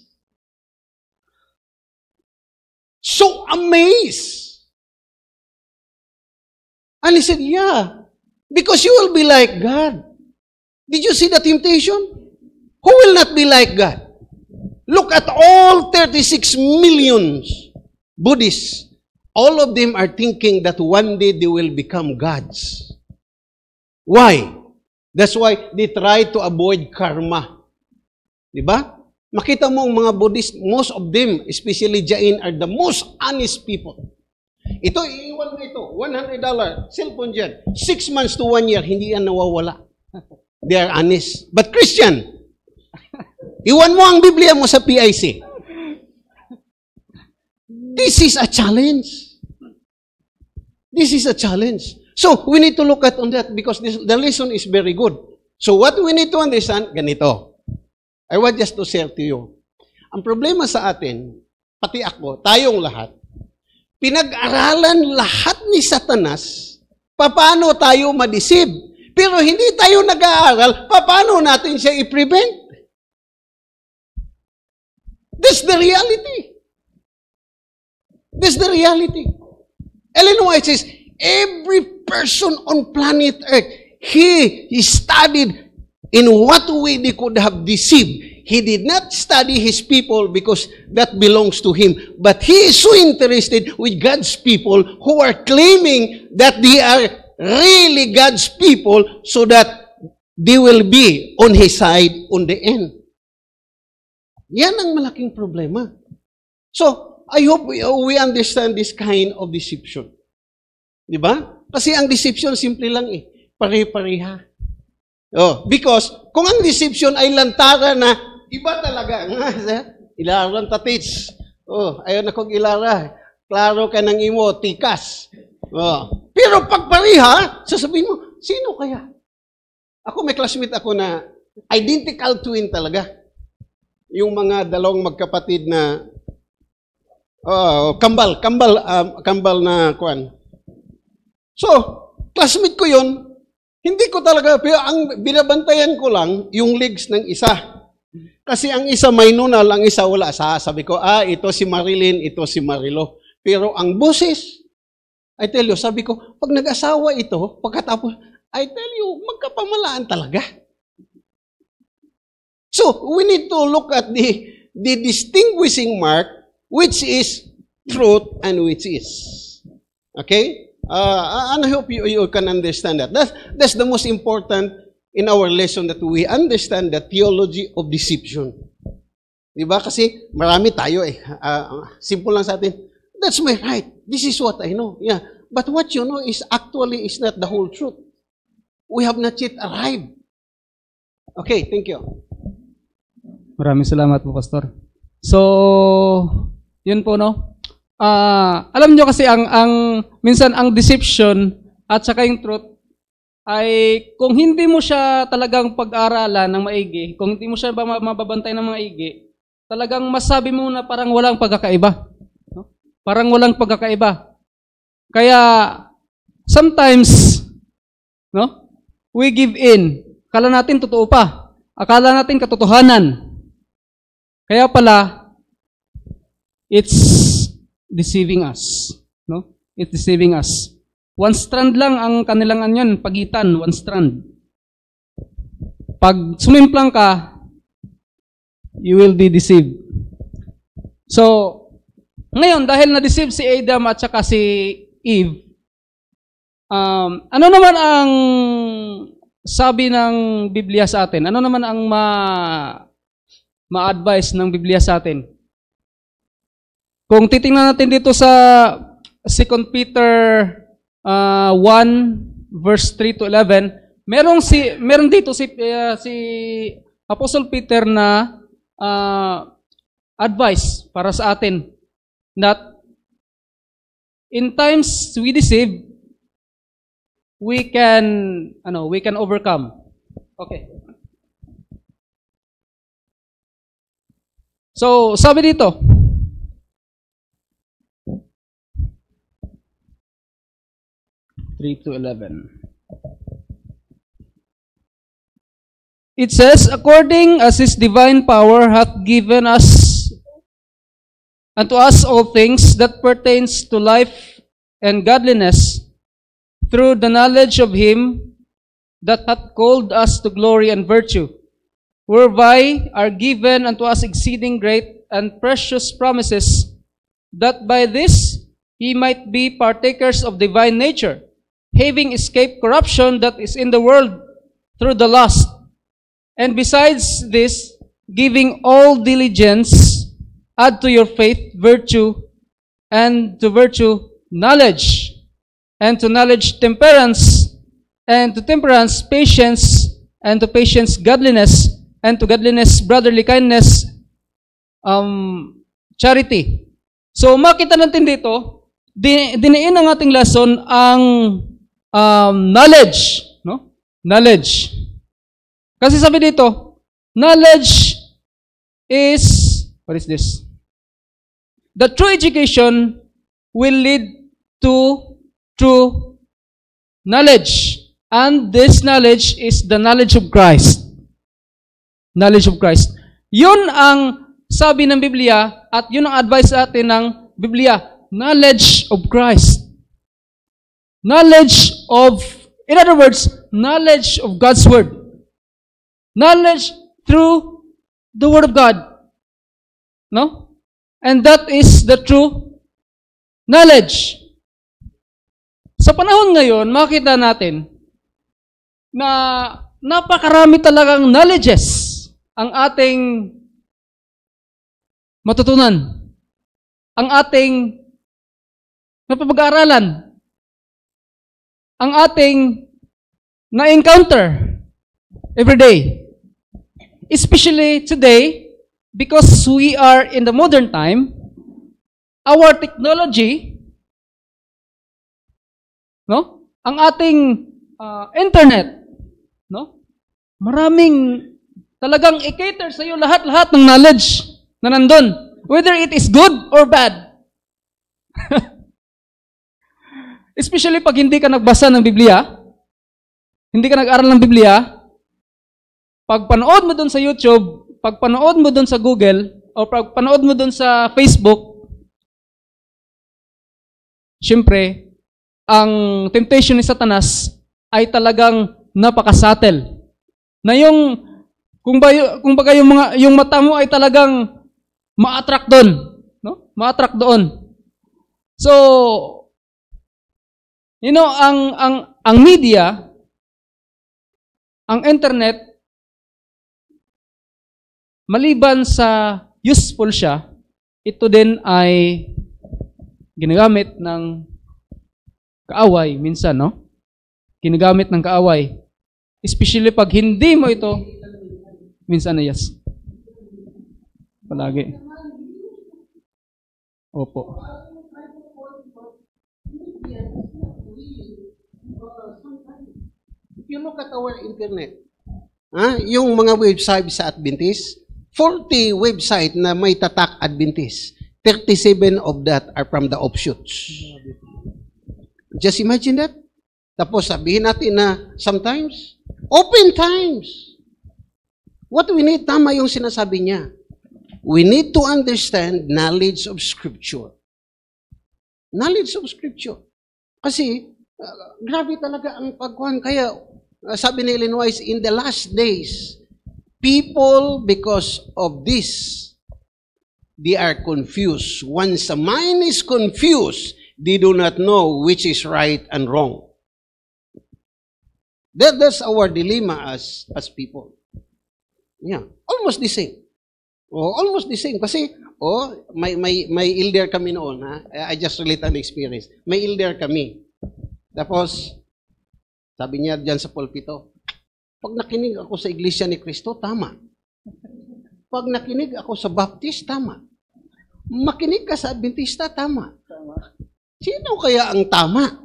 So amazed. And he said, yeah, because you will be like God. Did you see the temptation? Who will not be like God? Look at all 36 million Buddhists. All of them are thinking that one day they will become gods. Why? That's why they try to avoid karma. Diba? Makita mo ang mga Buddhists, most of them, especially Jain, are the most honest people. Ito, iiwan mo ito, $100, cellphone dyan. 6 months to 1 year, hindi yan nawawala. They are honest. But Christian, iwan mo ang Biblia mo sa PIC. This is a challenge. This is a challenge. So, we need to look at on that because the lesson is very good. So, what we need to understand, ganito. I want just to share to you. Ang problema sa atin, pati ako, tayong lahat, pinag-aralan lahat ni Satanas, paano tayo ma-deceive. Pero hindi tayo nag-aaral, paano natin siya i-prevent? That's the reality. That's the reality. Ellen White says, every person on planet Earth, he studied in what way they could have deceived. He did not study his people because that belongs to him. But he is so interested with God's people who are claiming that they are really God's people so that they will be on His side on the end. Yan ang malaking problema. So, I hope we understand this kind of deception. Di ba? Kasi ang deception, simple lang eh. Pare-pareha. Because, kung ang deception ay lantaran na iba talaga, ilaran tatits. Ayaw na kong ilara. Klaro ka ng imo, tikas. Pero pag pareha, sasabihin mo, sino kaya? Ako, may classmate ako na identical twin talaga. Yung mga dalawang magkapatid na kambal na kuan. So, classmate ko yun, hindi ko talaga, pero ang binabantayan ko lang, yung legs ng isa. Kasi ang isa may nunal, ang isa wala. Sabi ko, ito si Marilyn, ito si Marilo. Pero ang boses, I tell you, sabi ko, pag nag-asawa ito, pagkatapos, I tell you, magkapamalaan talaga. So, we need to look at the distinguishing mark, which is truth and which is. Okay? And I hope you can understand that. That's the most important in our lesson, that we understand the theology of deception. Diba? Kasi marami tayo eh. Simple lang sa atin. That's my right. This is what I know. Yeah. But what you know is actually is not the whole truth. We have not yet arrived. Okay, thank you. Maraming salamat po, Pastor. So, yun po, no? Alam nyo kasi minsan ang deception at saka yung truth ay kung hindi mo siya talagang pag-aralan ng maigi, kung hindi mo siya mababantay ng maigi, talagang masabi mo na parang walang pagkakaiba. No? Parang walang pagkakaiba. Kaya, sometimes, no? We give in. Akala natin totoo pa. Akala natin katotohanan. Kaya pala, it's deceiving us. No? It's deceiving us. One strand lang ang kanilang anyan, pagitan, one strand. Pag sumimplang ka, you will be deceived. So, ngayon, dahil na-deceive si Adam at saka si Eve, ano naman ang sabi ng Biblia sa atin? Ano naman ang ma-advise ng Biblia sa atin? Kung titingnan natin dito sa 2 Peter 1 verse 3 to 11, meron dito si Apostle Peter na advice para sa atin that in times we deceive, we can overcome. Okay. So, sabi dito, to 11. It says, according as His divine power hath given us unto us all things that pertains to life and godliness, through the knowledge of Him that hath called us to glory and virtue, whereby are given unto us exceeding great and precious promises, that by this ye might be partakers of divine nature, having escaped corruption that is in the world through the lust. And besides this, giving all diligence, add to your faith virtue, and to virtue knowledge, and to knowledge temperance, and to temperance patience, and to patience godliness, and to godliness brotherly kindness, charity. So makita natin dito, diniin ang ating lesson ang knowledge, no? Knowledge. Kasi sabi dito, knowledge is, what is this? The true education will lead to true knowledge. And this knowledge is the knowledge of Christ. Knowledge of Christ. Yun ang sabi ng Biblia at yun ang advice sa atin ng Biblia. Knowledge of Christ. Knowledge of, in other words, knowledge of God's Word. Knowledge through the Word of God. No? And that is the true knowledge. Sa panahon ngayon, makita natin na napakarami talagang knowledges ang ating matutunan. ang ating napapag-aaralan, ang ating na-encounter every day. Especially today, because we are in the modern time, our technology, no? Ang ating internet, no? Maraming talagang i-cater sa iyo lahat-lahat ng knowledge na nandun, whether it is good or bad. Especially pag hindi ka nagbasa ng Biblia, hindi ka nag-aral ng Biblia, pag panood mo dun sa YouTube, pag panood mo dun sa Google, o pag panood mo dun sa Facebook, syempre, ang temptation ni Satanas ay talagang napakasatel. Na kung baga yung mata mo ay talagang ma-attract doon, no? Ma-attract doon. So, ang media, ang internet, maliban sa useful siya, ito din ay ginagamit ng kaaway minsan, no? Ginagamit ng kaaway. Especially pag hindi mo ito, minsan na yes. Palagi. Opo. If you look at our internet, yung mga website sa Adventist, 40 website na may tatak Adventist, 37 of that are from the offshoots. Just imagine that. Tapos sabihin natin na sometimes, open times. What we need, tama yung sinasabi niya. We need to understand knowledge of Scripture. Knowledge of Scripture. Kasi, grabe talaga ang pagkuhan. Kaya, sabi ni Ellen White, in the last days, people, because of this, they are confused. Once a mind is confused, they do not know which is right and wrong. That's our dilemma as people. Yeah, almost the same. Almost the same. Kasi, may elder kami noon, ha? I just relate an experience. May elder kami. Tapos, sabi niya dyan sa pulpito, pag nakinig ako sa Iglesia ni Cristo, tama. Pag nakinig ako sa Baptist, tama. Makinig ka sa Adventista, tama. Sino kaya ang tama?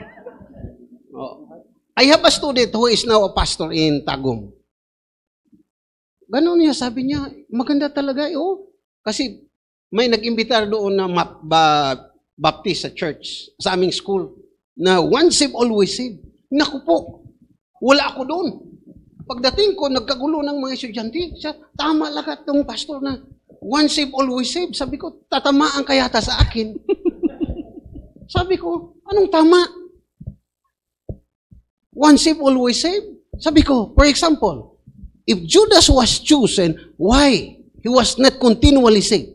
I have a student who is now a pastor in Tagum. Ganon niya, sabi niya, maganda talaga, Kasi may nag-imbitar doon na Baptist sa church, sa aming school, na once saved, always saved. Naku po, wala ako doon. Pagdating ko, nagkagulo ng mga estudyante, tama lahat ng pastor na once saved, always saved. Sabi ko, tatamaan kaya sa akin. Sabi ko, anong tama? Once saved, always saved? Sabi ko, for example, if Judas was chosen, why? He was not continually saved.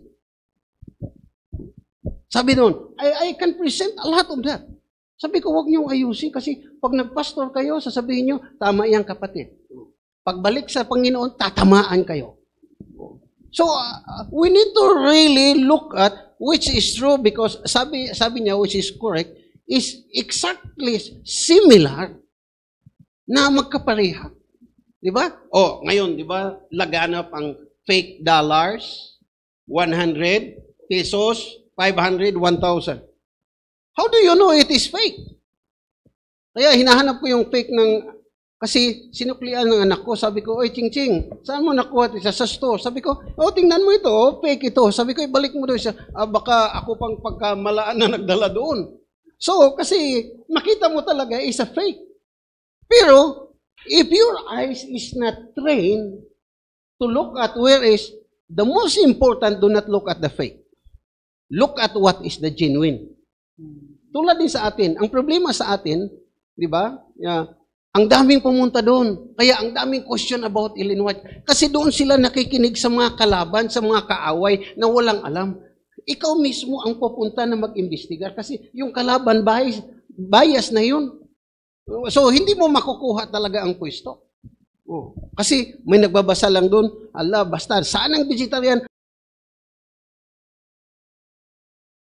Sabi doon, I can present a lot of that. Sabi ko, huwag niyong ayusin kasi pag nagpastor kayo, sasabihin niyo, tama yan kapatid. Pagbalik sa Panginoon, tatamaan kayo. So, we need to really look at which is true because sabi niya, which is correct, is exactly similar na magkapareha. Diba? Ngayon, diba, laganap ang fake dollars, 100 pesos, 500, 1,000. How do you know it is fake? Kaya hinahanap ko yung fake kasi sinuklian ng anak ko. Sabi ko, oy, Ching, saan mo nakuha ito? Sa store. Sabi ko, tingnan mo ito, fake ito. Sabi ko, ibalik mo doon siya. Baka ako pang pagkamalaan na nagdala doon. So, kasi makita mo talaga is a fake. Pero, if your eyes is not trained to look at where is, the most important, do not look at the fake. Look at what is the genuine. Tulad din sa atin, ang problema sa atin, di ba? Ang daming pumunta doon. Kaya ang daming question about Ellen White. Kasi doon sila nakikinig sa mga kalaban, sa mga kaaway na walang alam. Ikaw mismo ang pupunta na mag-imbestigar kasi yung kalaban bias na yun. So, hindi mo makukuha talaga ang pwesto. Kasi may nagbabasa lang doon, basta, saan ang vegetarian?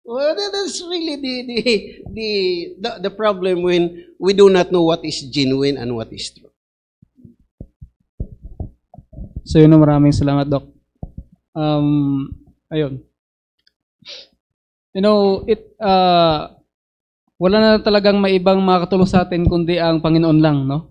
Well, that's really the problem when we do not know what is genuine and what is true. So yun, maraming salamat, Doc. Ayun. You know, wala na talagang may ibang makakatulong sa atin kundi ang Panginoon lang, no?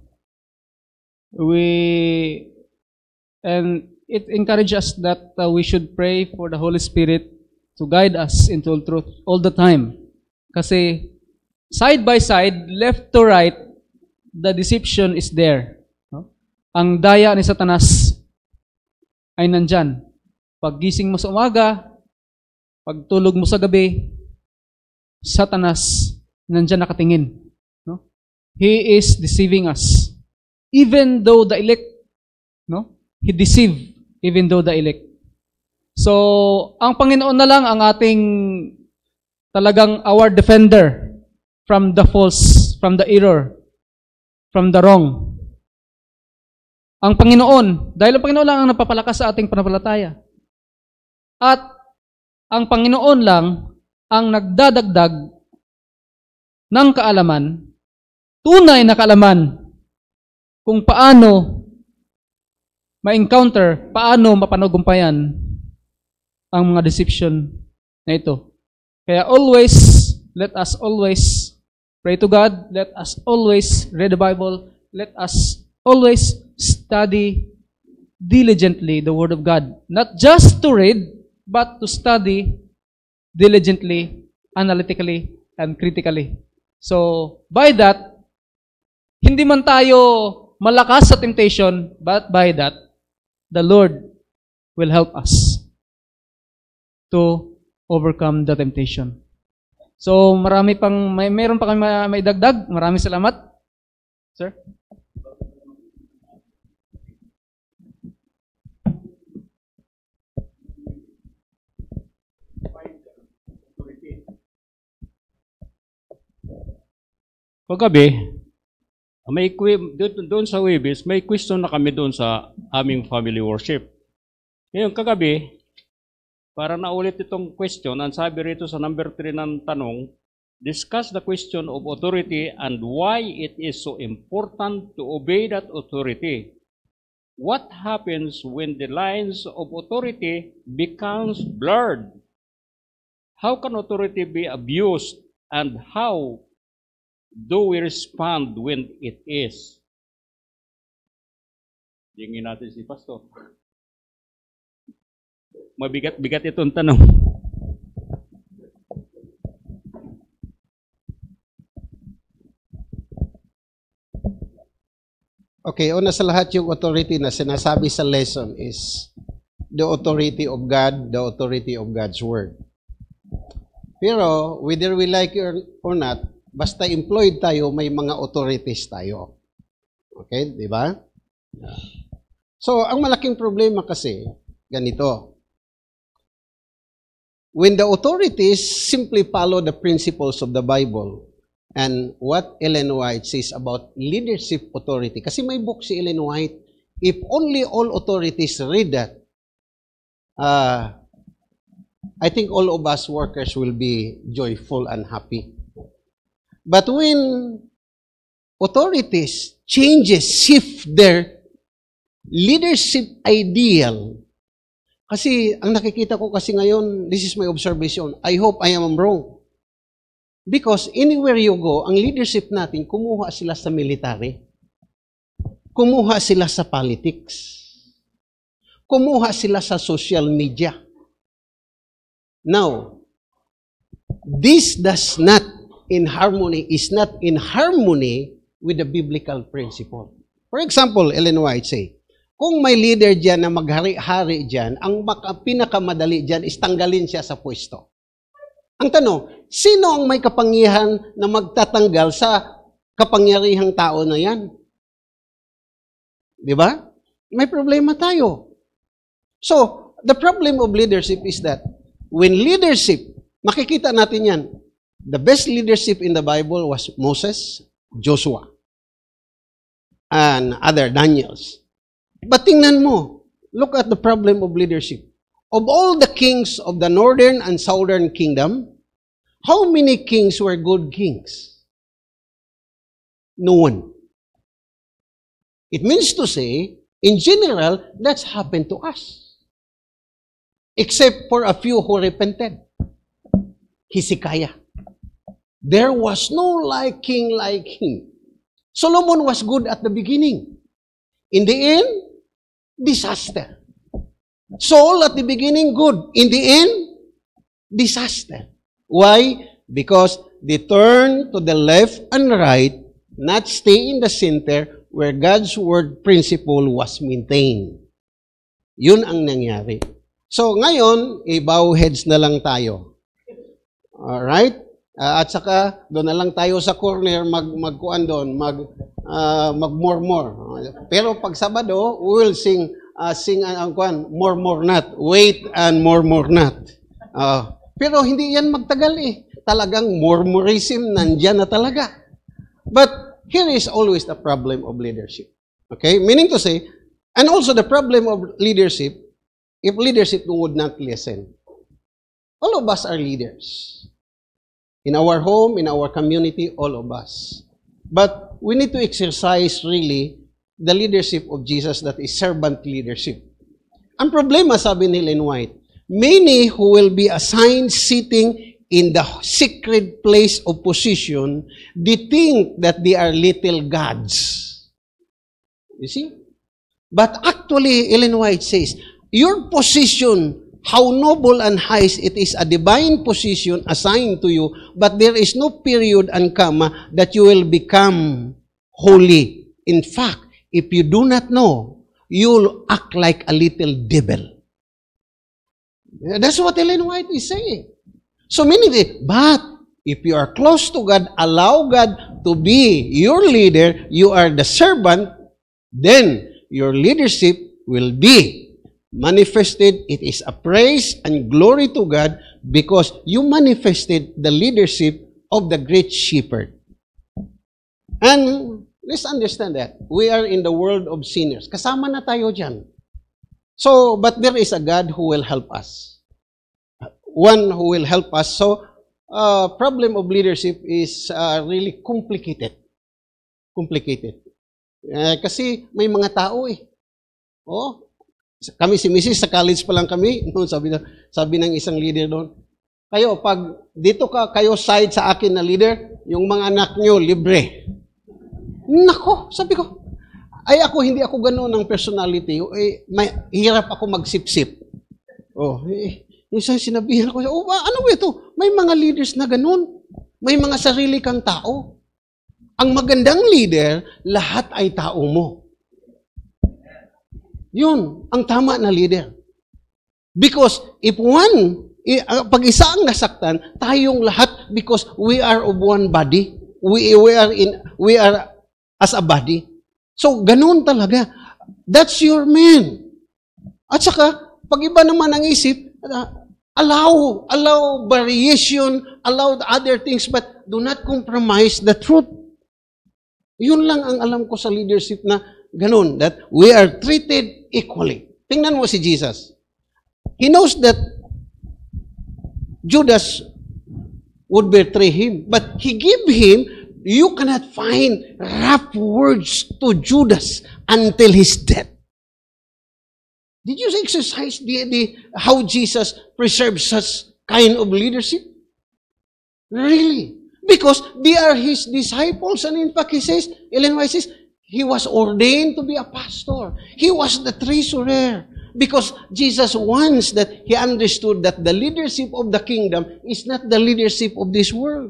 And it encourages us that we should pray for the Holy Spirit to guide us into all truth all the time. Kasi side by side, left to right, the deception is there. No? Ang daya ni Satanas ay nandyan. Pag gising mo sa umaga, pag tulog mo sa gabi, Satanas nandyan nakatingin. No? He is deceiving us. Even though the elect, no? He deceived even though the elect. So, ang Panginoon na lang ang ating talagang our defender from the false, from the error, from the wrong. Ang Panginoon, dahil ang Panginoon lang ang napapalakas sa ating pananampalataya. At ang Panginoon lang ang nagdadagdag ng kaalaman, tunay na kaalaman, kung paano ma-encounter, paano mapanagumpayan ang mga deception na ito. Kaya let us always pray to God, let us always read the Bible, let us always study diligently the Word of God. Not just to read, but to study diligently, analytically, and critically. So, by that, hindi man tayo malakas sa temptation, but by that, the Lord will help us to overcome the temptation. So, mayroon pa kami may dagdag. Maraming salamat. Sir? Kagabi, doon sa Webis, may question na kami doon sa aming family worship. Ngayon, kagabi, para naulit itong question, ang sabi rito sa number 3 ng tanong, discuss the question of authority and why it is so important to obey that authority. What happens when the lines of authority becomes blurred? How can authority be abused and how do we respond when it is? Tingin natin si Pastor. Mabigat-bigat itong tanong. Okay, una sa lahat yung authority na sinasabi sa lesson is the authority of God, the authority of God's Word. Pero, whether we like it or not, basta employed tayo, may mga authorities tayo. Okay, di ba? So, ang malaking problema kasi, ganito. When the authorities simply follow the principles of the Bible and what Ellen White says about leadership authority, kasi may book si Ellen White, if only all authorities read that, I think all of us workers will be joyful and happy. But when authorities shift their leadership ideal, kasi ang nakikita ko kasi ngayon, this is my observation, I hope I am wrong. Because anywhere you go, ang leadership natin, kumuha sila sa military, kumuha sila sa politics, kumuha sila sa social media. Now, this is not in harmony with the biblical principle. For example, Ellen White say, kung may leader dyan na maghari-hari dyan, ang pinakamadali dyan is tanggalin siya sa pwesto. Ang tanong, sino ang may kapangyarihan na magtatanggal sa kapangyarihang tao na yan? Di ba? May problema tayo. So, the problem of leadership is that when leadership, makikita natin yan, the best leadership in the Bible was Moses, Joshua, and other Daniels. But tingnan mo, look at the problem of leadership. Of all the kings of the northern and southern kingdom, How many kings were good kings? No one. It means to say, in general, that's happened to us. Except for a few who repented. Hezekiah. There was no king like him. Solomon was good at the beginning. In the end, disaster. Saul at the beginning, good. In the end, disaster. Why? Because they turn to the left and right, not stay in the center where God's word principle was maintained. Yun ang nangyari. So ngayon, bow heads na lang tayo. Alright? At saka, doon na lang tayo sa corner, magkuan doon, mag-more. Pero pag Sabado, we will sing ang kuan, more not. Wait and more not. Pero hindi yan magtagal eh. Talagang murmurism, nandyan na talaga. But here is always the problem of leadership. Okay? Meaning to say, and also the problem of leadership, if leadership would not listen. All of us are leaders. In our home, in our community, all of us. But we need to exercise really the leadership of Jesus, that is servant leadership. Ang problema, sabi ni Ellen White, many who will be assigned sitting in the secret place of position, they think that they are little gods. You see? But actually, Ellen White says, your position, how noble and high it is, a divine position assigned to you, but there is no period and comma that you will become holy. In fact, if you do not know, you'll act like a little devil. That's what Ellen White is saying. So many, but if you are close to God, allow God to be your leader, you are the servant, then your leadership will be manifested. It is a praise and glory to God because you manifested the leadership of the great shepherd. And let's understand that. We are in the world of sinners. Kasama na tayo dyan. So, but there is a God who will help us. One who will help us. So, problem of leadership is really complicated. Kasi may mga tao eh. Oh, kami si Mrs. sa college pa lang kami, noon sabi ng isang leader doon, kayo, pag dito kayo side sa akin na leader, yung mga anak nyo, libre. Nako, sabi ko, hindi ako ganoon ng personality. Hirap ako magsip-sip. Yung sinabihan ko, ano ba ito? May mga leaders na ganoon. May mga sarili kang tao. Ang magandang leader, lahat ay tao mo. Yun, ang tama na leader. Because if pag isa ang nasaktan, tayong lahat, because we are of one body. We are as a body. So, ganun talaga. That's your man. At saka, pag iba naman ang isip, allow variation, allow other things, but do not compromise the truth. Yun lang ang alam ko sa leadership na ganun, that we are treated equally. Tingnan mo si Jesus. He knows that Judas would betray him, but he gave him, you cannot find rough words to Judas until his death. Did you exercise how Jesus preserves such kind of leadership? Really? Because they are his disciples, and in fact, he says, Ellen White says, he was ordained to be a pastor. He was the treasurer. Because Jesus wants that he understood that the leadership of the kingdom is not the leadership of this world.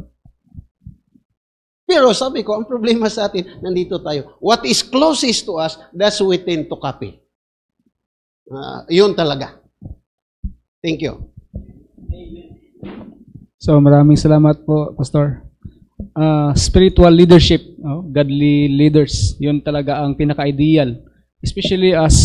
Pero sabi ko, ang problema sa atin, nandito tayo. What is closest to us, that's we tend to copy. Yun talaga. Thank you. So maraming salamat po, Pastor. Spiritual leadership, godly leaders, yun talaga ang pinaka-ideal. Especially as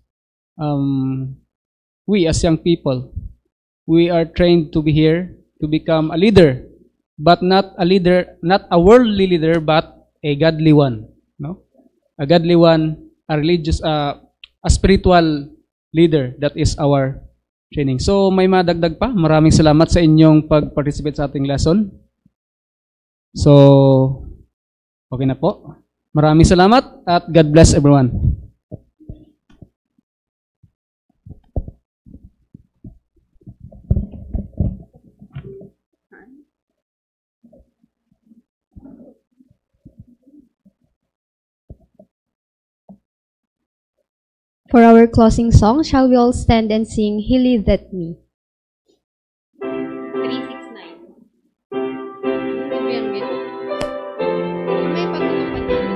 we as young people, we are trained to be here, to become a leader, but not a leader, not a worldly leader, but a godly one. No? A godly one, a religious, a spiritual leader, that is our training. So may madagdag pa. Maraming salamat sa inyong pag-participate sa ating lesson. So, okay na po. Maraming salamat at God bless everyone. For our closing song, shall we all stand and sing, He Leadeth Me? 369. May pagtutupan namin.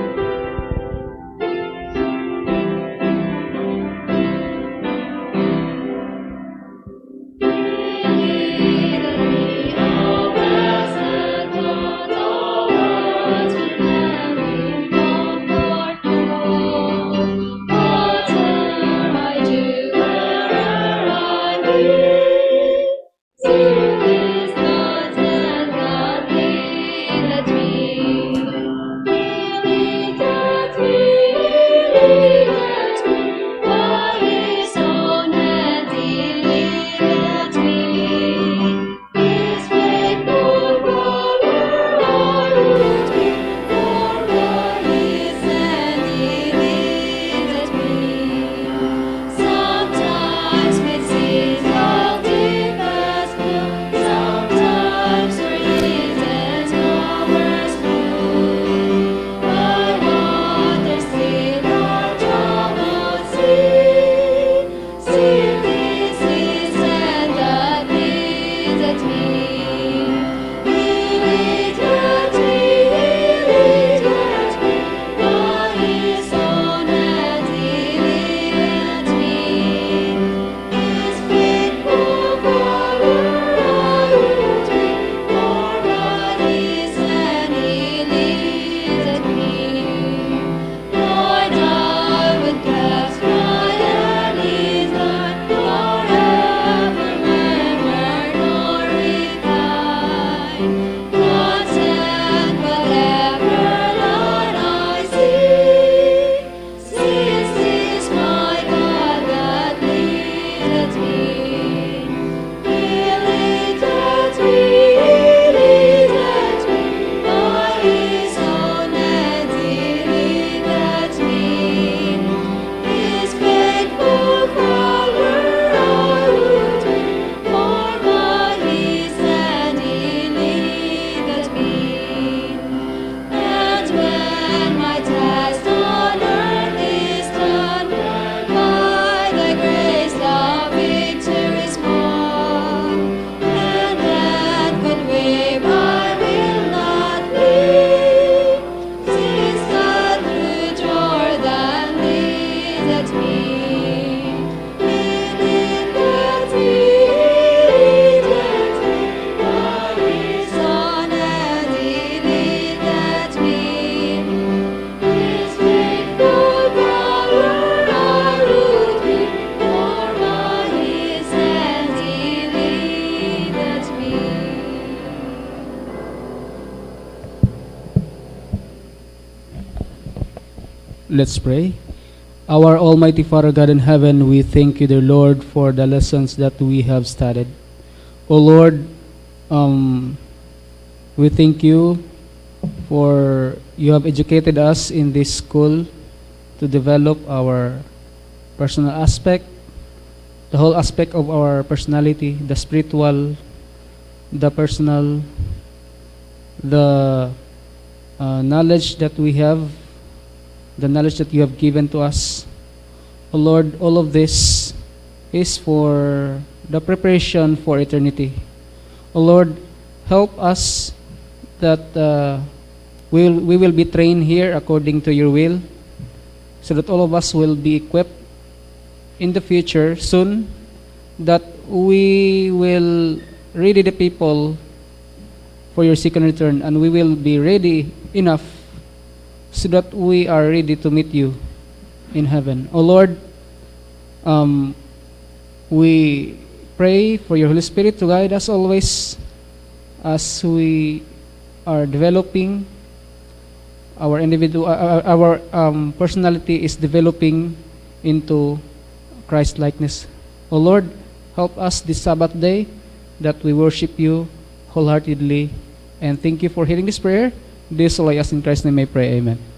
Let's pray. Our Almighty Father God in heaven, we thank you, dear Lord, for the lessons that we have studied. O Lord, we thank you for you have educated us in this school to develop our personal aspect, the whole aspect of our personality, the spiritual, the personal, the knowledge that we have, the knowledge that you have given to us. O Lord, all of this is for the preparation for eternity. O Lord, help us that we will be trained here according to your will, so that all of us will be equipped in the future soon, that we will ready the people for your second return, and we will be ready enough so that we are ready to meet you in heaven. O Lord, we pray for your Holy Spirit to guide us always as we are developing our individual, our personality is developing into Christ likeness. O Lord, Help us this Sabbath day that we worship you wholeheartedly. And thank you for hearing this prayer. This all I ask in Christ's name I pray. Amen.